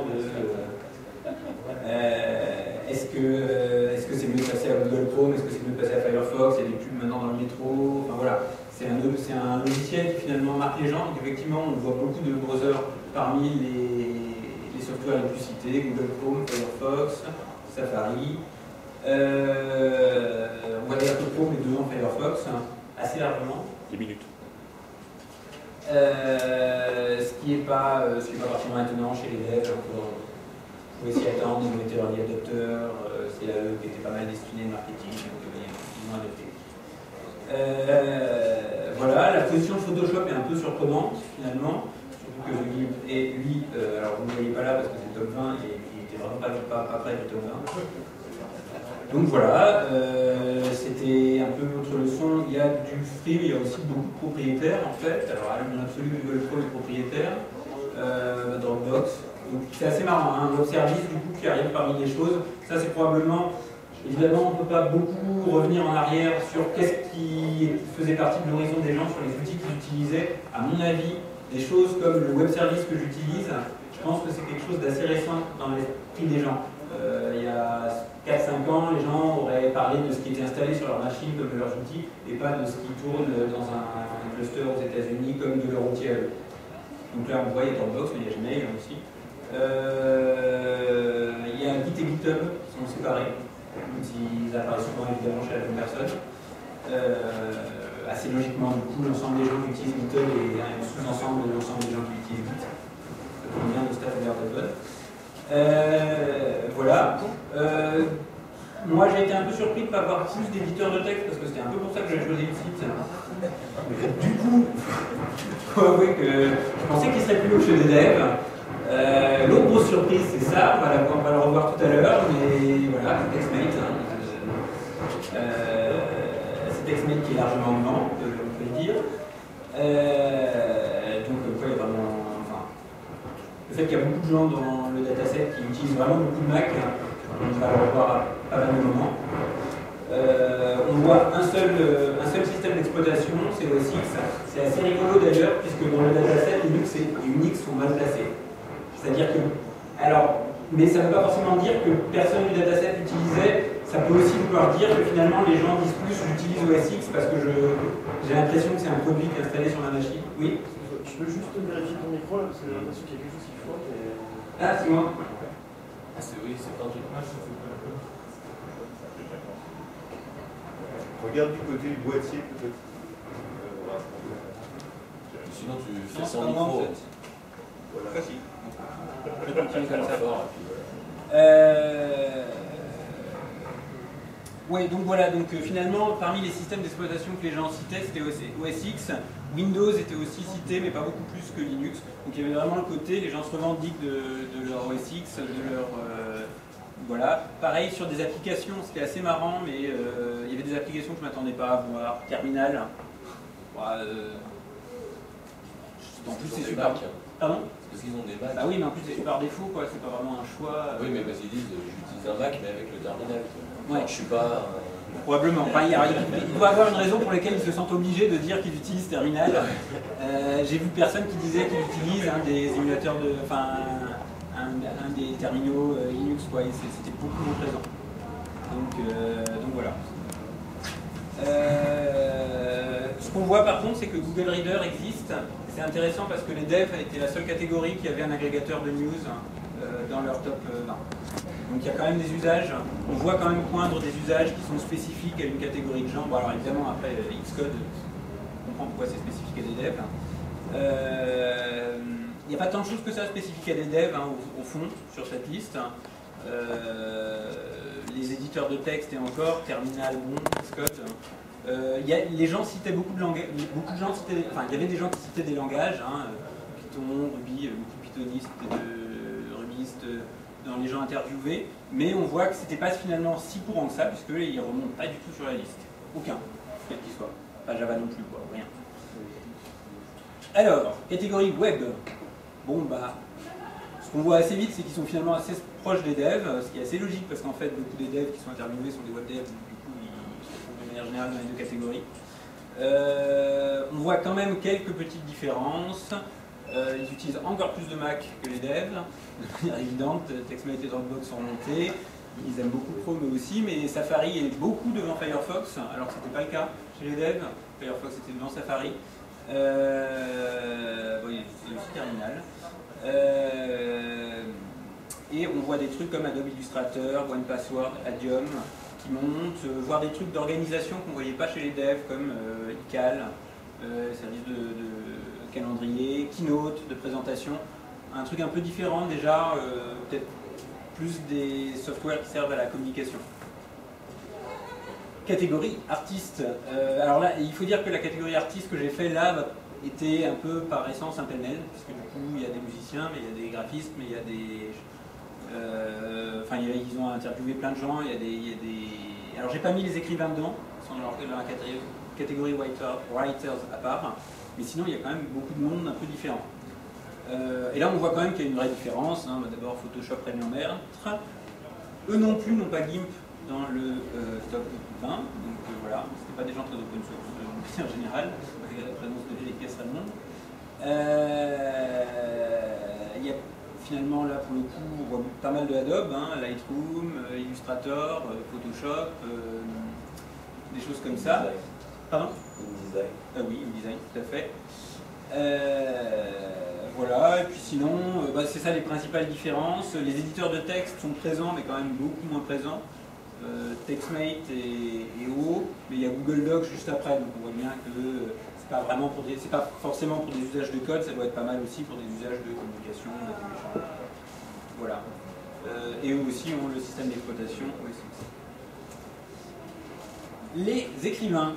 est-ce que c'est mieux de passer à Google Chrome, est-ce que c'est mieux de passer à Firefox, il y a des pubs maintenant dans le métro, enfin voilà, c'est un logiciel qui finalement marque les gens, donc effectivement on voit beaucoup de browsers parmi les softwares les plus cités, Google Chrome, Firefox, Safari, on va dire que Chrome est devant Firefox, assez largement. 10 minutes. Ce qui est pas particulièrement étonnant chez les devs. pouvait s'y attendre, ils ont été early adopteurs, c'est à eux qui étaient pas mal destinés au marketing, donc ils ont adopté. Voilà, la position de Photoshop est un peu surprenante finalement, surtout que The Guild est lui, alors vous ne le voyez pas là parce que c'est le top 20 et il était vraiment pas près du top 20. Donc voilà, c'était un peu notre leçon. Il y a du free, mais il y a aussi beaucoup de propriétaires en fait. Alors à l'absolu, Google Pro est propriétaire, Dropbox. Donc c'est assez marrant, hein, un web service du coup qui arrive parmi les choses. Ça c'est probablement, évidemment on ne peut pas beaucoup revenir en arrière sur qu'est-ce qui faisait partie de l'horizon des gens, sur les outils qu'ils utilisaient. À mon avis, des choses comme le web service que j'utilise, je pense que c'est quelque chose d'assez récent dans l'esprit des gens. Il y a 4-5 ans, les gens auraient parlé de ce qui était installé sur leur machine comme de leurs outils et pas de ce qui tourne dans un cluster aux États-Unis comme de leur outil à eux. Donc là on voit, il y a Dropbox, mais il y a Gmail aussi. Il y a Git et GitHub qui sont séparés, même s'ils apparaissent souvent évidemment chez la même personne. Assez logiquement, du coup, l'ensemble des gens qui utilisent GitHub est un sous-ensemble de l'ensemble des gens qui utilisent Git. Ça tombe bien de staff vers de bonne. Voilà. Moi j'ai été un peu surpris de ne pas avoir plus d'éditeurs de texte parce que c'était un peu pour ça que j'ai choisi le site. Du coup, il faut avouer que je pensais qu'il serait plus haut chez des devs. L'autre grosse surprise c'est ça, on va le revoir tout à l'heure, mais voilà, c'est TextMate. C'est TextMate qui est largement en vente, on peut le dire. Donc quoi, il y a vraiment. Le fait qu'il y a beaucoup de gens dans le dataset qui utilisent vraiment beaucoup de Mac, on va le revoir à pas mal de moments. On voit un seul système d'exploitation, c'est OS X. C'est assez rigolo d'ailleurs, puisque dans le dataset, Linux et Unix sont mal placés. C'est-à-dire que, alors, mais ça ne veut pas forcément dire que personne du dataset l'utilisait. Ça peut aussi vouloir dire que finalement les gens disent plus j'utilise OS X parce que j'ai l'impression que c'est un produit qui est installé sur ma machine. Oui. Je peux juste vérifier ton micro là parce que j'ai l'impression qu'il y a quelque chose qui flotte. Ah, c'est moi. Ah, oui, c'est pas un truc. Regarde du côté du boîtier peut-être. Sinon tu fais sans micro. En fait. Voilà. Je continue comme ça. Oui, donc voilà, donc finalement, parmi les systèmes d'exploitation que les gens citaient, c'était OS X. Windows était aussi cité, mais pas beaucoup plus que Linux. Donc il y avait vraiment le côté, les gens se revendiquent de leur OS X, de leur... voilà. Pareil sur des applications, c'était assez marrant, mais il y avait des applications que je ne m'attendais pas à voir. Terminal. En plus, c'est super. Pardon ? Parce qu'ils ont des Macs. Bah oui, mais en plus, c'est par défaut, quoi. C'est pas vraiment un choix. Oui, mais parce qu'ils disent j'utilise un Mac, mais avec le terminal. Ouais. Je suis pas. Probablement. Enfin, il doit y avoir une raison pour laquelle ils se sentent obligés de dire qu'ils utilisent Terminal. J'ai vu personne qui disait qu'il utilise un des émulateurs de. Enfin, un des terminaux Linux, quoi. C'était beaucoup moins présent. Donc voilà. Ce qu'on voit par contre, c'est que Google Reader existe. C'est intéressant parce que les devs étaient la seule catégorie qui avait un agrégateur de news dans leur top 20. Donc il y a quand même des usages, on voit quand même poindre des usages qui sont spécifiques à une catégorie de gens. Bon alors évidemment après Xcode, on comprend pourquoi c'est spécifique à des devs. Il n'y a pas tant de choses que ça spécifiques à des devs hein, au fond sur cette liste. Les éditeurs de texte et encore, Terminal, bon, Xcode. Les gens citaient beaucoup de langages, il y avait des gens qui citaient des langages, hein, Python, Ruby, beaucoup de pythonistes, de rubistes dans les gens interviewés, mais on voit que c'était pas finalement si courant que ça, puisque ils remontent pas du tout sur la liste. Aucun, quel qu'il soit. Pas Java non plus, quoi, rien. Alors, catégorie web. Bon, bah, ce qu'on voit assez vite, c'est qu'ils sont finalement assez proches des devs, ce qui est assez logique, parce qu'en fait, beaucoup des devs qui sont interviewés sont des web devs, du coup, ils se trouvent de manière générale dans les deux catégories. On voit quand même quelques petites différences. Ils utilisent encore plus de Mac que les devs, de manière évidente. TextMate et Dropbox sont montés. Ils aiment beaucoup Chrome aussi, mais Safari est beaucoup devant Firefox, alors que ce n'était pas le cas chez les devs. Firefox était devant Safari. Oui, c'est aussi Terminal. Et on voit des trucs comme Adobe Illustrator, OnePassword, Adium qui montent, voire des trucs d'organisation qu'on ne voyait pas chez les devs comme iCal, service de calendrier, Keynote, de présentation. Un truc un peu différent déjà, peut-être plus des softwares qui servent à la communication. Catégorie artiste. Alors là, il faut dire que la catégorie artiste que j'ai fait là était un peu par essence un pêle-mêle, parce que du coup il y a des musiciens, mais il y a des graphistes, mais il y a des... Enfin, ils ont interviewé plein de gens, il y a des... Alors j'ai pas mis les écrivains dedans, ils sont dans la catégorie writers à part, mais sinon il y a quand même beaucoup de monde un peu différent. Et là on voit quand même qu'il y a une vraie différence, hein. D'abord Photoshop règne en maître, eux non plus n'ont pas GIMP dans le top 20, donc voilà, c'était pas des gens très open source de manière générale, l'annonce de l'ELECA sera le monde. Il y a finalement là pour le coup on voit pas mal de Adobe, hein, Lightroom, Illustrator, Photoshop, des choses comme ça. Pardon ? InDesign. Oui, InDesign, tout à fait. Voilà, et puis sinon, c'est ça les principales différences. Les éditeurs de texte sont présents, mais quand même beaucoup moins présents. TextMate et O, mais il y a Google Docs juste après, donc on voit bien que c'est pas vraiment pour c'est pas forcément pour des usages de code, ça doit être pas mal aussi pour des usages de communication, d'échange. Voilà. Et eux aussi ont le système d'exploitation OSX. Les écrivains.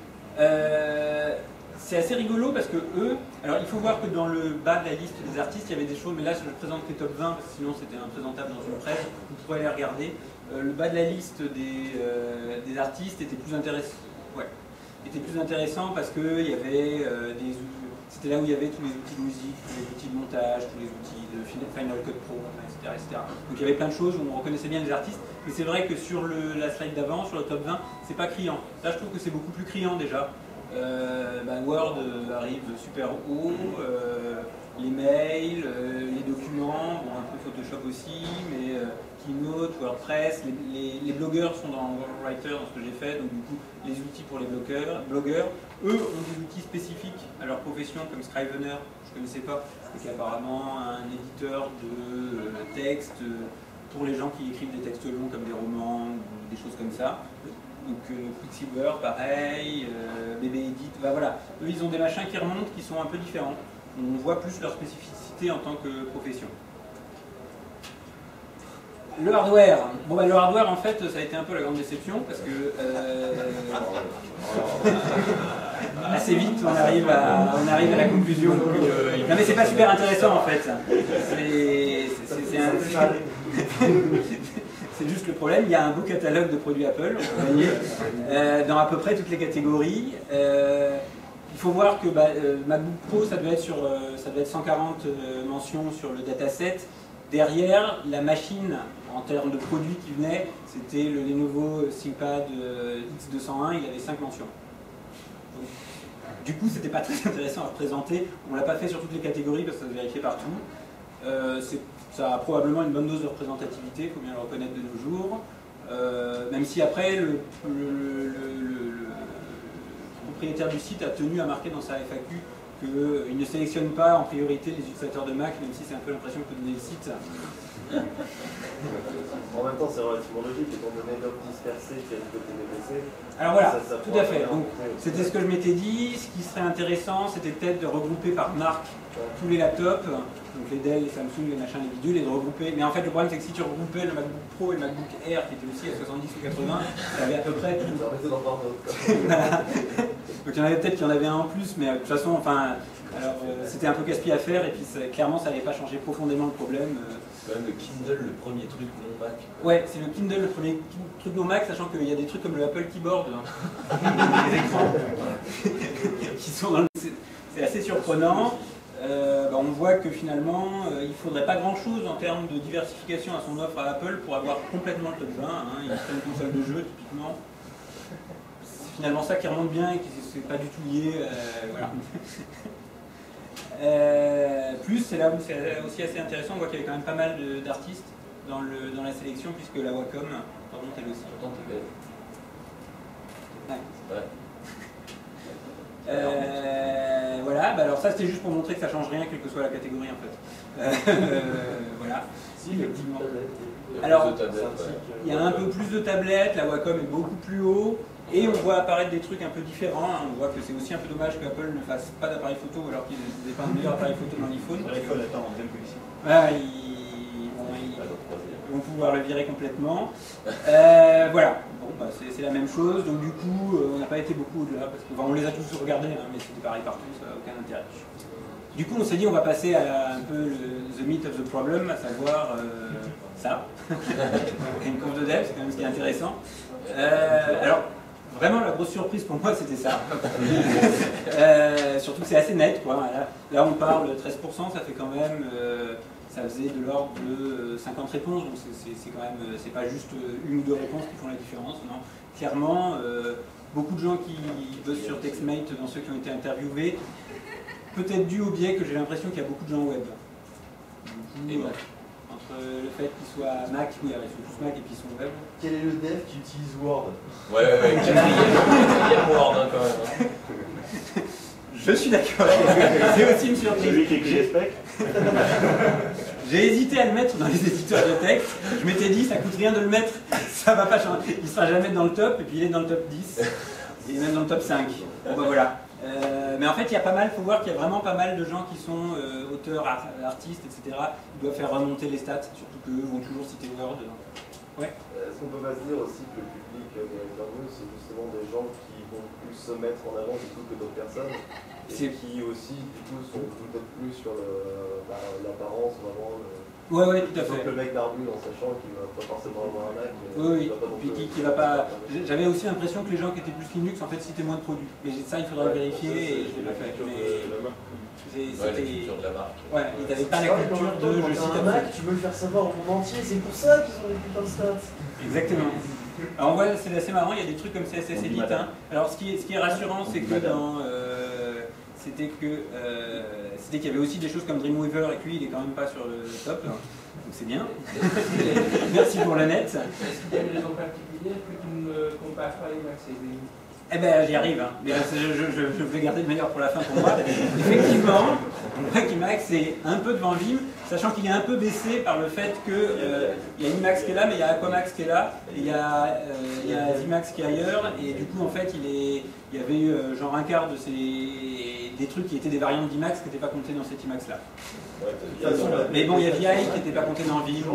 C'est assez rigolo parce que eux, alors il faut voir que dans le bas de la liste des artistes, il y avait des choses, mais là je présente les top 20, parce que sinon c'était imprésentable dans une presse, vous pourrez les regarder. Le bas de la liste des artistes était plus intéressant, parce que il y avait c'était là où il y avait tous les outils de musique, tous les outils de montage, tous les outils de Final Cut Pro, etc., etc. Donc il y avait plein de choses où on reconnaissait bien les artistes, mais c'est vrai que sur la slide d'avant, sur le top 20, c'est pas criant. Là je trouve que c'est beaucoup plus criant déjà. Word arrive super haut, les mails, les documents, bon, un peu Photoshop aussi, mais Keynote, WordPress, les blogueurs sont dans Writer, dans ce que j'ai fait, donc du coup les outils pour les blogueurs, eux ont des outils spécifiques à leur profession comme Scrivener, je ne connaissais pas, qui est apparemment un éditeur de texte pour les gens qui écrivent des textes longs comme des romans ou des choses comme ça. Donc Quicksilver, pareil, BBEdit, voilà. Eux, ils ont des machins qui remontent, qui sont un peu différents. On voit plus leur spécificité en tant que profession. Le hardware. Bon, le hardware, en fait, ça a été un peu la grande déception, parce que assez vite, on arrive à la conclusion. Non, mais c'est pas super intéressant, en fait. C'est juste le problème, il y a un beau catalogue de produits Apple, vous voyez, dans à peu près toutes les catégories. Il faut voir que MacBook Pro, ça doit être 140 mentions sur le dataset. Derrière, la machine, en termes de produits qui venaient, c'était le Lenovo ThinkPad X201, il avait 5 mentions. Donc, du coup, c'était pas très intéressant à représenter. On l'a pas fait sur toutes les catégories parce que ça se vérifiait partout. Ça a probablement une bonne dose de représentativité, il faut bien le reconnaître de nos jours. Même si après, le propriétaire du site a tenu à marquer dans sa FAQ qu'il ne sélectionne pas en priorité les utilisateurs de Mac, même si c'est un peu l'impression que peut donner le site. En même temps, c'est relativement logique, étant donné l'offre dispersée qui a du côté des PC. Alors voilà, tout à fait. Donc, c'était ce que je m'étais dit. Ce qui serait intéressant, c'était peut-être de regrouper par marque tous les laptops, donc les Dell, les Samsung, les machins, les bidules, et de regrouper. Mais en fait, le problème, c'est que si tu regroupais le MacBook Pro et le MacBook Air, qui étaient aussi à 70 ou 80, tu avais à peu près tout. Voilà. Donc il y en avait peut-être qu'il y en avait un en plus, mais de toute façon, enfin, c'était un peu casse-pied à faire, et puis clairement, ça n'allait pas changer profondément le problème. C'est quand même le Kindle le premier truc non Mac. Ouais, c'est le Kindle le premier truc non Mac, sachant qu'il y a des trucs comme le Apple Keyboard, les écrans, qui sont dans le... C'est assez surprenant. On voit que finalement, il ne faudrait pas grand-chose en termes de diversification à son offre à Apple pour avoir complètement le top 20. Ils prennent une console de jeu, typiquement. C'est finalement ça qui remonte bien et qui n'est pas du tout lié. Voilà. Plus, c'est là où c'est aussi assez intéressant, on voit qu'il y avait quand même pas mal d'artistes dans la sélection, puisque la Wacom remonte elle aussi. Pourtant, t'es belle. Ouais. Ouais. Voilà, alors ça c'était juste pour montrer que ça change rien, quelle que soit la catégorie en fait. Voilà. Si, effectivement. Alors, il y a un peu plus de tablettes, la Wacom est beaucoup plus haut, et on voit apparaître des trucs un peu différents. On voit que c'est aussi un peu dommage qu'Apple ne fasse pas d'appareil photo alors qu'ils n'aient pas un meilleur appareil photo dans l'iPhone. L'iPhone attend en deuxième position. Voilà, donc pouvoir le virer complètement. Voilà, bon, bah, c'est la même chose, donc du coup on n'a pas été beaucoup au-delà, parce qu'on les a tous regardés, hein, mais c'était pareil partout, ça n'a aucun intérêt. Du coup on s'est dit on va passer à un peu the meat of the problem, à savoir ça, une conf de dev, c'est quand même ce qui est intéressant. Alors, vraiment la grosse surprise pour moi c'était ça. Surtout que c'est assez net, quoi. Là on parle 13%, ça fait quand même... ça faisait de l'ordre de 50 réponses, donc c'est quand même, c'est pas juste une ou deux réponses qui font la différence, non. Clairement, beaucoup de gens qui bossent sur TextMate, dans ceux qui ont été interviewés, peut-être dû au biais que j'ai l'impression qu'il y a beaucoup de gens web. Du coup, entre le fait qu'ils soient Mac, oui, ils sont tous Mac et puis ils sont web. Quel est le dev qui utilise Word? Ouais, quatrième Word hein, quand même. Je suis d'accord, c'est aussi une surprise. Celui qui écrit les specs. J'ai hésité à le mettre dans les éditeurs de texte. Je m'étais dit, ça coûte rien de le mettre, ça va pas changer. Il sera jamais dans le top, et puis il est dans le top 10, et même dans le top 5. Bon bah voilà. Mais en fait, il y a pas mal, il faut voir qu'il y a vraiment pas mal de gens qui sont auteurs, artistes, etc. Ils doivent faire remonter les stats, surtout qu'eux vont toujours citer Word. Ouais. Est-ce qu'on peut pas se dire aussi que le public des interviews, c'est justement des gens qui vont plus se mettre en avant du coup que d'autres personnes et qui aussi du coup sont peut-être plus sur l'apparence vraiment Ouais, tout à fait. le mec d'Arbus en sachant qu'il va pas forcément avoir un Mac oui, puis qui va pas... J'avais aussi l'impression que les gens qui étaient plus Linux en fait citaient moins de produits, mais ça il faudrait vérifier et je l'ai pas fait. La culture de la marque. Ouais, ils n'avaient pas la culture de je cite un Mac, tu veux le faire savoir au monde entier, c'est pour ça qu'ils ont des putains de stats. Exactement. Alors on voit, c'est assez marrant, il y a des trucs comme CSS Edit. Hein. Alors ce qui est rassurant, c'est que dans... c'était qu'il y avait aussi des choses comme Dreamweaver et que lui il est quand même pas sur le top, donc c'est bien. Merci pour la net. Est-ce qu'il y a une raison particulière que tu ne compares pas les Mac CD? Eh ben j'y arrive, hein. Mais je vais garder le meilleur pour la fin pour moi. Effectivement, Mac Emacs c'est un peu devant Vim, sachant qu'il est un peu baissé par le fait qu'il y a Emacs qui est là, mais il y a Aquamax qui est là, et il y a Emacs qui est ailleurs, et du coup en fait il y avait genre un quart de des trucs qui étaient des variantes d'Emacs qui n'étaient pas comptés dans cet Emacs là. Mais bon, il y a VI qui n'était pas compté dans Vim.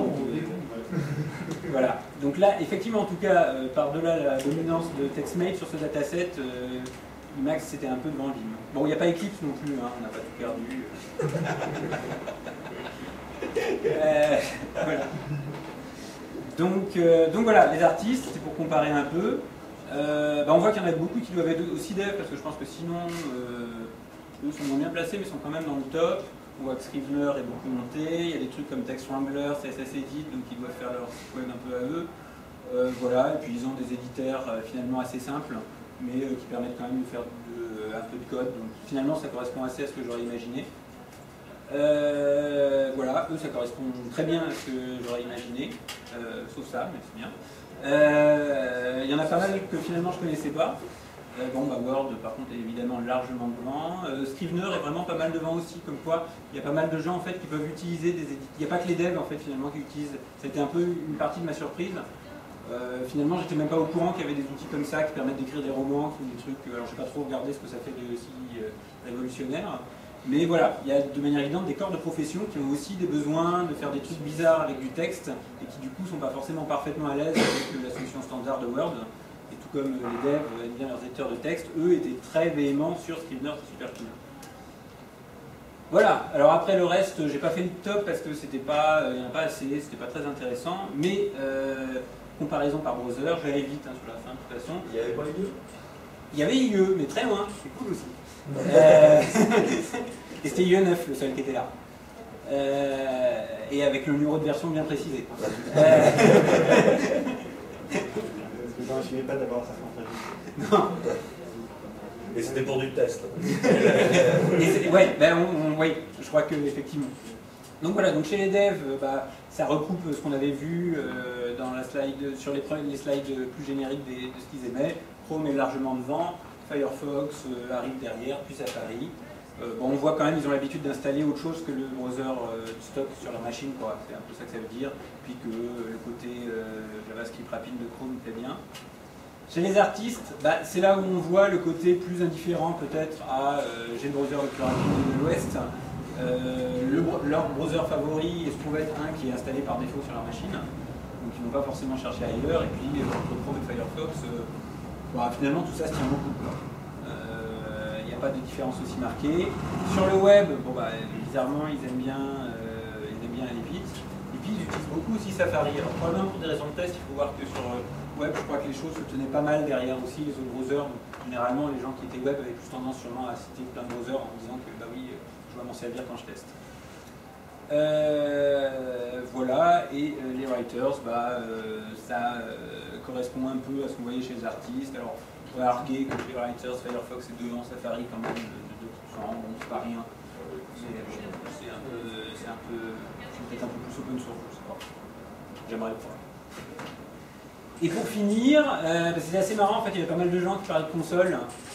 Voilà. Donc là, effectivement, en tout cas, par-delà la dominance de TextMate sur ce dataset, Emacs c'était un peu devant Vim. Bon, il n'y a pas Eclipse non plus, hein, on n'a pas tout perdu. Voilà. Donc voilà, les artistes, c'est pour comparer un peu. On voit qu'il y en a beaucoup qui doivent être aussi dev, parce que je pense que sinon, eux sont moins bien placés, mais sont quand même dans le top. On voit que Scrivener est beaucoup monté, il y a des trucs comme Text Wrangler, CSS Edit, donc ils doivent faire leur site web un peu à eux. Voilà, et puis ils ont des éditeurs finalement assez simples, mais qui permettent quand même de faire un peu de code. Donc finalement ça correspond assez à ce que j'aurais imaginé. Voilà, eux ça correspond très bien à ce que j'aurais imaginé, sauf ça, mais c'est bien. Il y en a pas mal que finalement je ne connaissais pas. Word par contre est évidemment largement devant. Scrivener est vraiment pas mal devant aussi, comme quoi il y a pas mal de gens en fait qui peuvent utiliser des éditeurs. Il n'y a pas que les devs en fait finalement qui utilisent. C'était un peu une partie de ma surprise. Finalement j'étais même pas au courant qu'il y avait des outils comme ça qui permettent d'écrire des romans, qui font des trucs. Alors je n'ai pas trop regardé ce que ça fait de si révolutionnaire. Mais voilà, il y a de manière évidente des corps de profession qui ont aussi des besoins de faire des trucs bizarres avec du texte et qui du coup sont pas forcément parfaitement à l'aise avec la solution standard de Word. Et tout comme les devs aiment bien leurs éditeurs de texte, eux étaient très véhéments sur Scrivener, c'est super cool. Voilà, alors après le reste, j'ai pas fait le top parce que c'était pas, il n'y en a pas assez, c'était pas très intéressant, mais comparaison par browser, j'allais vite hein, sur la fin de toute façon. Il y avait pas IE? Il y avait IE, mais très loin, c'est cool aussi. Et c'était IE 9 le seul qui était là. Et avec le numéro de version bien précisé. Je n'assumais pas d'avoir ça en Non. Et c'était pour du test. Oui, je crois que effectivement. Donc voilà, donc chez les devs, ça recoupe ce qu'on avait vu dans la slide, sur les slides plus génériques de ce qu'ils aimaient. Chrome est largement devant, Firefox arrive derrière, puis Safari. On voit quand même ils ont l'habitude d'installer autre chose que le browser stock sur leur machine, quoi. C'est un peu ça que ça veut dire. Puis que le côté JavaScript rapide de Chrome plaît bien. Chez les artistes, c'est là où on voit le côté plus indifférent peut-être à j'ai le browser le plus rapide de l'Ouest. Leur browser favori se trouve être un qui est installé par défaut sur leur machine. ils vont pas forcément chercher ailleurs, et puis entre Chrome et Firefox, finalement tout ça se tient beaucoup. Il n'y a pas de différence aussi marquée. Sur le web, bizarrement ils aiment bien aller vite. Et puis ils utilisent beaucoup aussi Safari. Alors probablement pour des raisons de test, il faut voir que sur web, je crois que les choses se tenaient pas mal derrière aussi les autres browsers. Donc, généralement, les gens qui étaient web avaient plus tendance sûrement à citer plein de browsers en disant que je vais m'en servir quand je teste. Voilà, et les writers, ça correspond un peu à ce qu'on voyait chez les artistes. Alors, on pourrait arguer que les writers, Firefox est devant Safari quand même de 2%, bon, c'est pas rien. C'est peut-être un peu plus open source, je sais pas. J'aimerais le voir. Et pour finir, c'était assez marrant, en fait, il y avait pas mal de gens qui parlaient de console.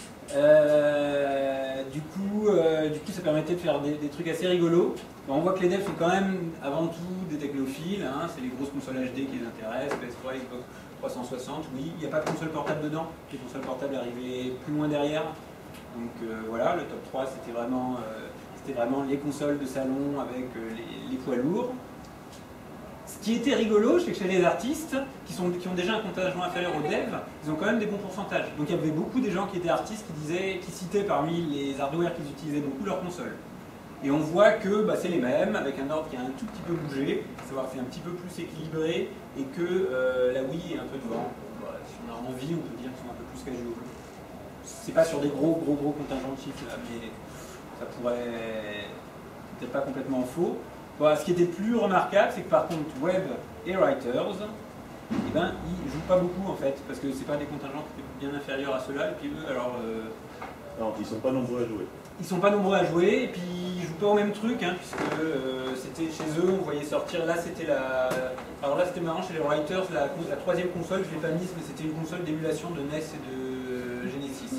Du coup, ça permettait de faire des trucs assez rigolos. On voit que les devs sont quand même avant tout des technophiles, hein, c'est les grosses consoles HD qui les intéressent, PS3, Xbox 360. Oui, il n'y a pas de console portable dedans, les consoles portables arrivaient plus loin derrière. Donc voilà, le top 3 c'était vraiment les consoles de salon avec les poids lourds. Ce qui était rigolo, c'est que chez les artistes, qui ont déjà un contingent inférieur aux devs, ils ont quand même des bons pourcentages. Donc il y avait beaucoup des gens qui étaient artistes qui citaient parmi les hardware qu'ils utilisaient beaucoup leur console. Et on voit que c'est les mêmes, avec un ordre qui a un tout petit peu bougé, à savoir que c'est un petit peu plus équilibré, et que la Wii est un peu devant. Si on a envie, on peut dire qu'ils sont un peu plus casual. C'est pas sur des gros contingents de chiffres là, mais ça pourrait peut-être pas complètement faux. Ce qui était plus remarquable, c'est que par contre Web et Writers, ils jouent pas beaucoup en fait, parce que c'est pas des contingents qui étaient bien inférieurs à ceux-là, et puis eux, non, ils sont pas nombreux à jouer. Ils sont pas nombreux à jouer, et puis ils jouent pas au même truc, hein, puisque c'était chez eux, on voyait sortir, là c'était alors là c'était marrant, chez les Writers, la troisième console, je l'ai pas mise, mais c'était une console d'émulation de NES et de Genesis.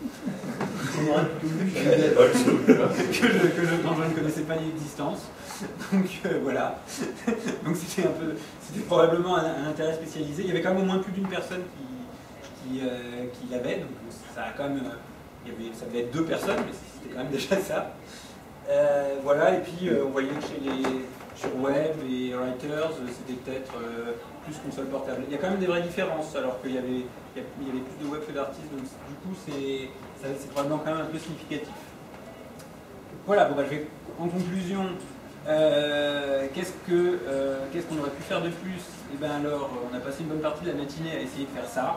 Dont je ne connaissais pas l'existence. Donc voilà. Donc c'était probablement un intérêt spécialisé. Il y avait quand même au moins plus d'une personne qui l'avait, donc ça a quand même, ça devait être 2 personnes, mais c'était quand même déjà ça. Voilà, et puis on voyait que sur Web et Writers, c'était peut-être plus console portable. Il y a quand même des vraies différences, alors qu'il y avait plus de web que d'artistes, donc du coup c'est probablement quand même un peu significatif. Voilà, je vais en conclusion. Qu'est-ce qu'on aurait pu faire de plus? Alors, on a passé une bonne partie de la matinée à essayer de faire ça.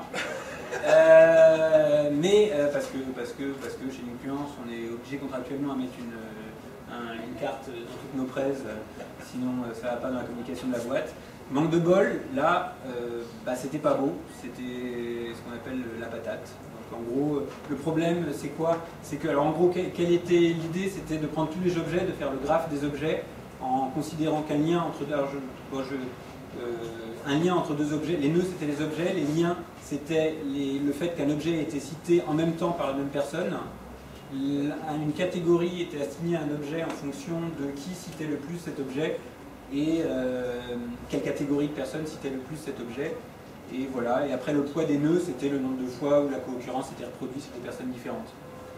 Mais parce que chez Nucleance, on est obligé contractuellement à mettre une carte dans toutes nos prises, sinon ça ne va pas dans la communication de la boîte. Manque de bol, là, c'était pas beau, c'était ce qu'on appelle la patate. Donc en gros, le problème c'est quoi? C'est que, alors en gros, quelle était l'idée? C'était de prendre tous les objets, de faire le graphe des objets, en considérant qu'un lien entre un lien entre 2 objets, les nœuds c'était les objets, les liens c'était le fait qu'un objet ait été cité en même temps par la même personne. Une catégorie était assignée à un objet en fonction de qui citait le plus cet objet et quelle catégorie de personnes citait le plus cet objet. Et voilà, et après le poids des nœuds c'était le nombre de fois où la co-occurrence était reproduite sur des personnes différentes.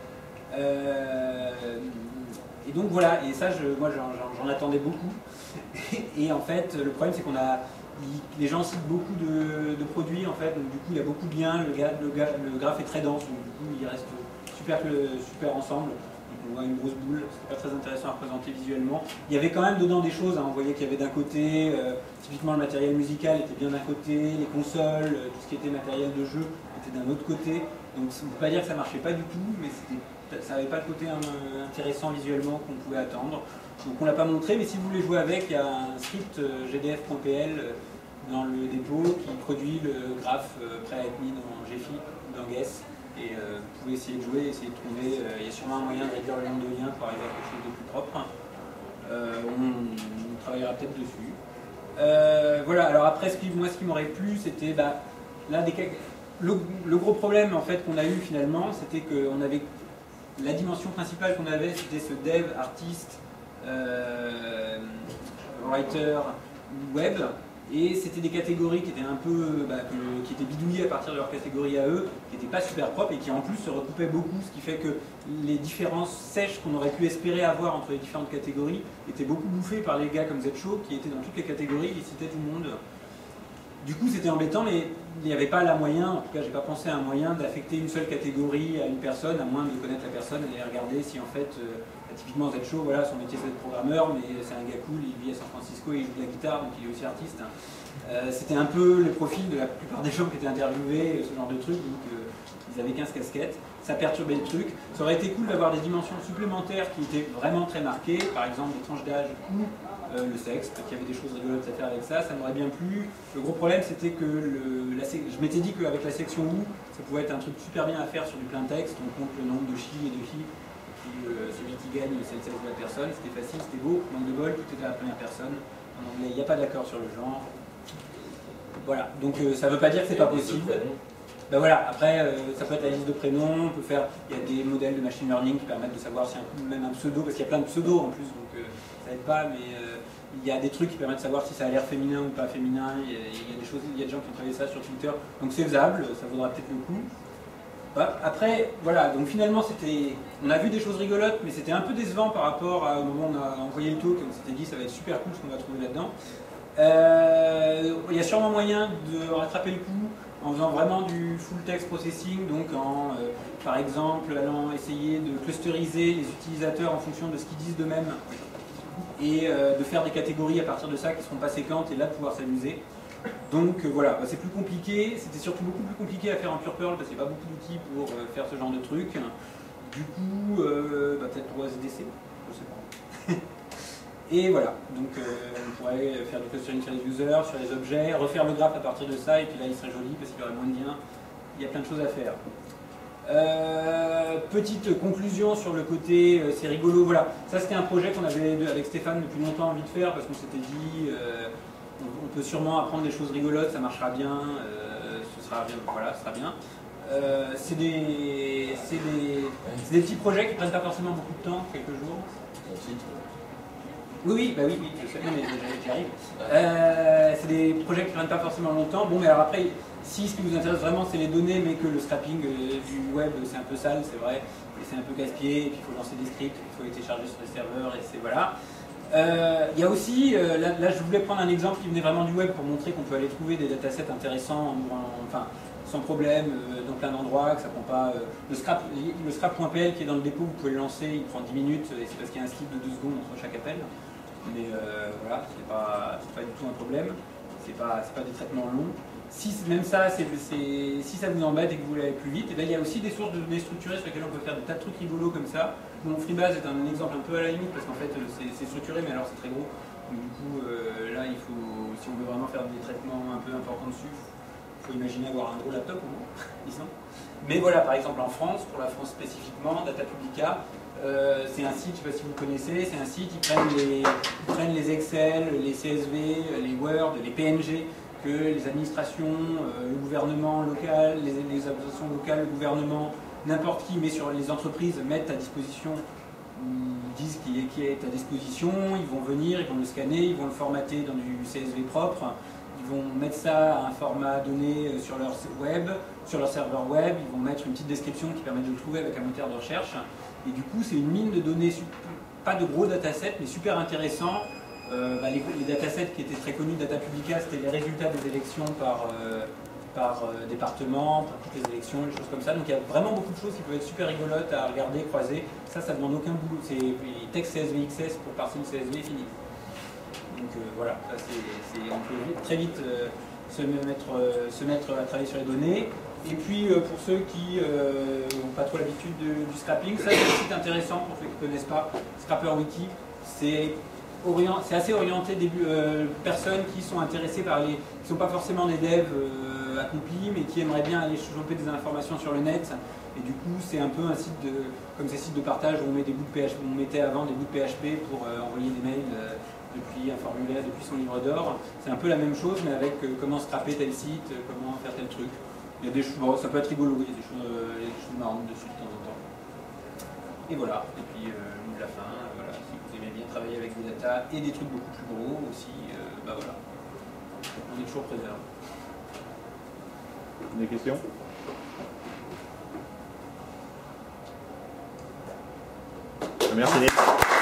Et donc voilà, et ça moi j'en attendais beaucoup. Et en fait le problème c'est les gens citent beaucoup de produits en fait, donc du coup il y a beaucoup de liens, le graphe est très dense, donc du coup il reste super ensemble. Donc on voit une grosse boule, c'est pas très intéressant à représenter visuellement. Il y avait quand même dedans des choses, hein. On voyait qu'il y avait d'un côté, typiquement le matériel musical était bien d'un côté, les consoles, tout ce qui était matériel de jeu était d'un autre côté. Donc on ne peut pas dire que ça marchait pas du tout, mais ça n'avait pas le côté intéressant visuellement qu'on pouvait attendre. Donc on ne l'a pas montré, mais si vous voulez jouer avec, il y a un script gdf.pl dans le dépôt qui produit le graphe prêt à être mis dans GFI, dans Guess. Et vous pouvez essayer de jouer, essayer de trouver. Il y a sûrement un moyen de réduire le nombre de liens pour arriver à quelque chose de plus propre. On travaillera peut-être dessus. Voilà, alors après, ce qui m'aurait plu, c'était le gros problème en fait, qu'on a eu finalement, c'était qu'on avait la dimension principale qu'on avait, c'était ce dev, artiste, writer, web. Et c'était des catégories qui étaient un peu qui étaient bidouillées à partir de leur catégorie à eux, qui n'étaient pas super propres et qui en plus se recoupaient beaucoup, ce qui fait que les différences sèches qu'on aurait pu espérer avoir entre les différentes catégories étaient beaucoup bouffées par les gars comme Z-Show qui étaient dans toutes les catégories, ils citaient tout le monde. Du coup, c'était embêtant, mais il n'y avait pas la moyen, en tout cas, j'ai pas pensé à un moyen d'affecter une seule catégorie à une personne, à moins de connaître la personne et regarder si en fait, typiquement Z Show, voilà, son métier c'est d'être programmeur, mais c'est un gars cool, il vit à San Francisco et il joue de la guitare, donc il est aussi artiste. C'était un peu le profil de la plupart des gens qui étaient interviewés, ce genre de truc, donc ils avaient 15 casquettes, ça perturbait le truc. Ça aurait été cool d'avoir des dimensions supplémentaires qui étaient vraiment très marquées, par exemple des tranches d'âge ou le sexe, qu'il y avait des choses rigolotes à faire avec ça, ça m'aurait bien plu. Le gros problème c'était que je m'étais dit qu'avec la section OU, ça pouvait être un truc super bien à faire sur du plein texte, on compte le nombre de chi et de hi, celui qui gagne c'est le sexe de la personne, c'était facile, c'était beau, manque de bol, tout était à la première personne. En anglais, il n'y a pas d'accord sur le genre. Voilà, donc ça ne veut pas dire que c'est pas possible. Ben voilà, après, ça peut être la liste de prénoms, on peut faire, il y a des modèles de machine learning qui permettent de savoir si même un pseudo, parce qu'il y a plein de pseudos en plus, donc ça aide pas, mais il y a des trucs qui permettent de savoir si ça a l'air féminin ou pas féminin, il y a des choses, il y a des gens qui ont travaillé ça sur Twitter, donc c'est faisable, ça vaudra peut-être le coup. Bah, après, voilà, donc finalement on a vu des choses rigolotes, mais c'était un peu décevant par rapport au moment où on a envoyé le talk, on s'était dit ça va être super cool ce qu'on va trouver là-dedans. Il y a sûrement moyen de rattraper le coup en faisant vraiment du full text processing, donc en, par exemple, allant essayer de clusteriser les utilisateurs en fonction de ce qu'ils disent d'eux-mêmes et de faire des catégories à partir de ça qui ne seront pas séquentes et là de pouvoir s'amuser. Donc voilà, bah, c'est plus compliqué, c'était surtout beaucoup plus compliqué à faire en pure Perl parce qu'il n'y a pas beaucoup d'outils pour faire ce genre de truc. Du coup, bah, peut-être pour SDC, je sais pas. Et voilà, donc on pourrait faire du clustering sur les users, sur les objets, refaire le graphe à partir de ça, et puis là il serait joli parce qu'il y aurait moins de liens. Il y a plein de choses à faire. Petite conclusion sur le côté, c'est rigolo, voilà. Ça c'était un projet qu'on avait avec Stéphane depuis longtemps envie de faire parce qu'on s'était dit, on peut sûrement apprendre des choses rigolotes, ça marchera bien, ce sera bien, voilà, ce sera bien. C'est des petits projets qui prennent pas forcément beaucoup de temps, quelques jours. Oui, bah oui, je sais, non mais j'y arrive. C'est des projets qui ne prennent pas forcément longtemps. Bon, mais alors après, si ce qui vous intéresse vraiment c'est les données, mais que le scrapping du web c'est un peu sale, c'est vrai, et c'est un peu casse-pied, et puis il faut lancer des scripts, il faut les télécharger sur les serveurs, et c'est voilà. Il y a aussi, là je voulais prendre un exemple qui venait vraiment du web pour montrer qu'on peut aller trouver des datasets intéressants, enfin sans problème, dans plein d'endroits, que ça prend pas... le scrap.pl qui est dans le dépôt, vous pouvez le lancer, il prend 10 minutes, et c'est parce qu'il y a un skip de 2 secondes entre chaque appel. Mais voilà, c'est pas du tout un problème, c'est pas des traitements longs. Si même ça, si ça vous embête et que vous voulez aller plus vite, et bien il y a aussi des sources de données structurées sur lesquelles on peut faire des tas de trucs rigolos comme ça. Bon, Freebase est un exemple un peu à la limite parce qu'en fait c'est structuré, mais alors c'est très gros. Donc du coup, là il faut, si on veut vraiment faire des traitements un peu importants dessus, il faut imaginer avoir un gros laptop au moins, disons. Mais voilà, par exemple en France, pour la France spécifiquement, Data Publica, c'est un site, je ne sais pas si vous connaissez, c'est un site, ils prennent les Excel, les CSV, les Word, les PNG que les administrations, le gouvernement local, les associations locales, le gouvernement, n'importe qui, mais sur les entreprises, mettent à disposition, disent qui est à disposition, ils vont venir, ils vont le scanner, ils vont le formater dans du CSV propre, ils vont mettre ça à un format donné sur leur web, sur leur serveur web, ils vont mettre une petite description qui permet de le trouver avec un moteur de recherche. Et du coup, c'est une mine de données, pas de gros datasets, mais super intéressants. Les datasets qui étaient très connus de Data Publica, c'était les résultats des élections par département, pour toutes les élections, des choses comme ça. Donc il y a vraiment beaucoup de choses qui peuvent être super rigolotes à regarder, croiser. Ça demande aucun boulot. C'est les textes CSV XS pour parser une CSV fini. Donc voilà, ça, on peut très vite se mettre à travailler sur les données. Et puis pour ceux qui n'ont pas trop l'habitude du scrapping, ça c'est un site intéressant pour ceux qui ne connaissent pas, ScrapperWiki. C'est assez orienté des personnes qui sont intéressées par qui ne sont pas forcément des devs accomplis, mais qui aimeraient bien aller choper des informations sur le net. Et du coup, c'est un peu un site comme ces sites de partage où on met des bouts de PHP, on mettait avant des bouts de PHP pour envoyer des mails depuis un formulaire, depuis son livre d'or. C'est un peu la même chose, mais avec comment scraper tel site, comment faire tel truc. Il y a des choses, ça peut être rigolo, il y a des choses marrantes dessus de temps en temps. Et voilà, et puis le mot de la fin, voilà, si vous aimez bien travailler avec des data et des trucs beaucoup plus gros aussi, bah voilà, on est toujours préservé. Des questions? Merci.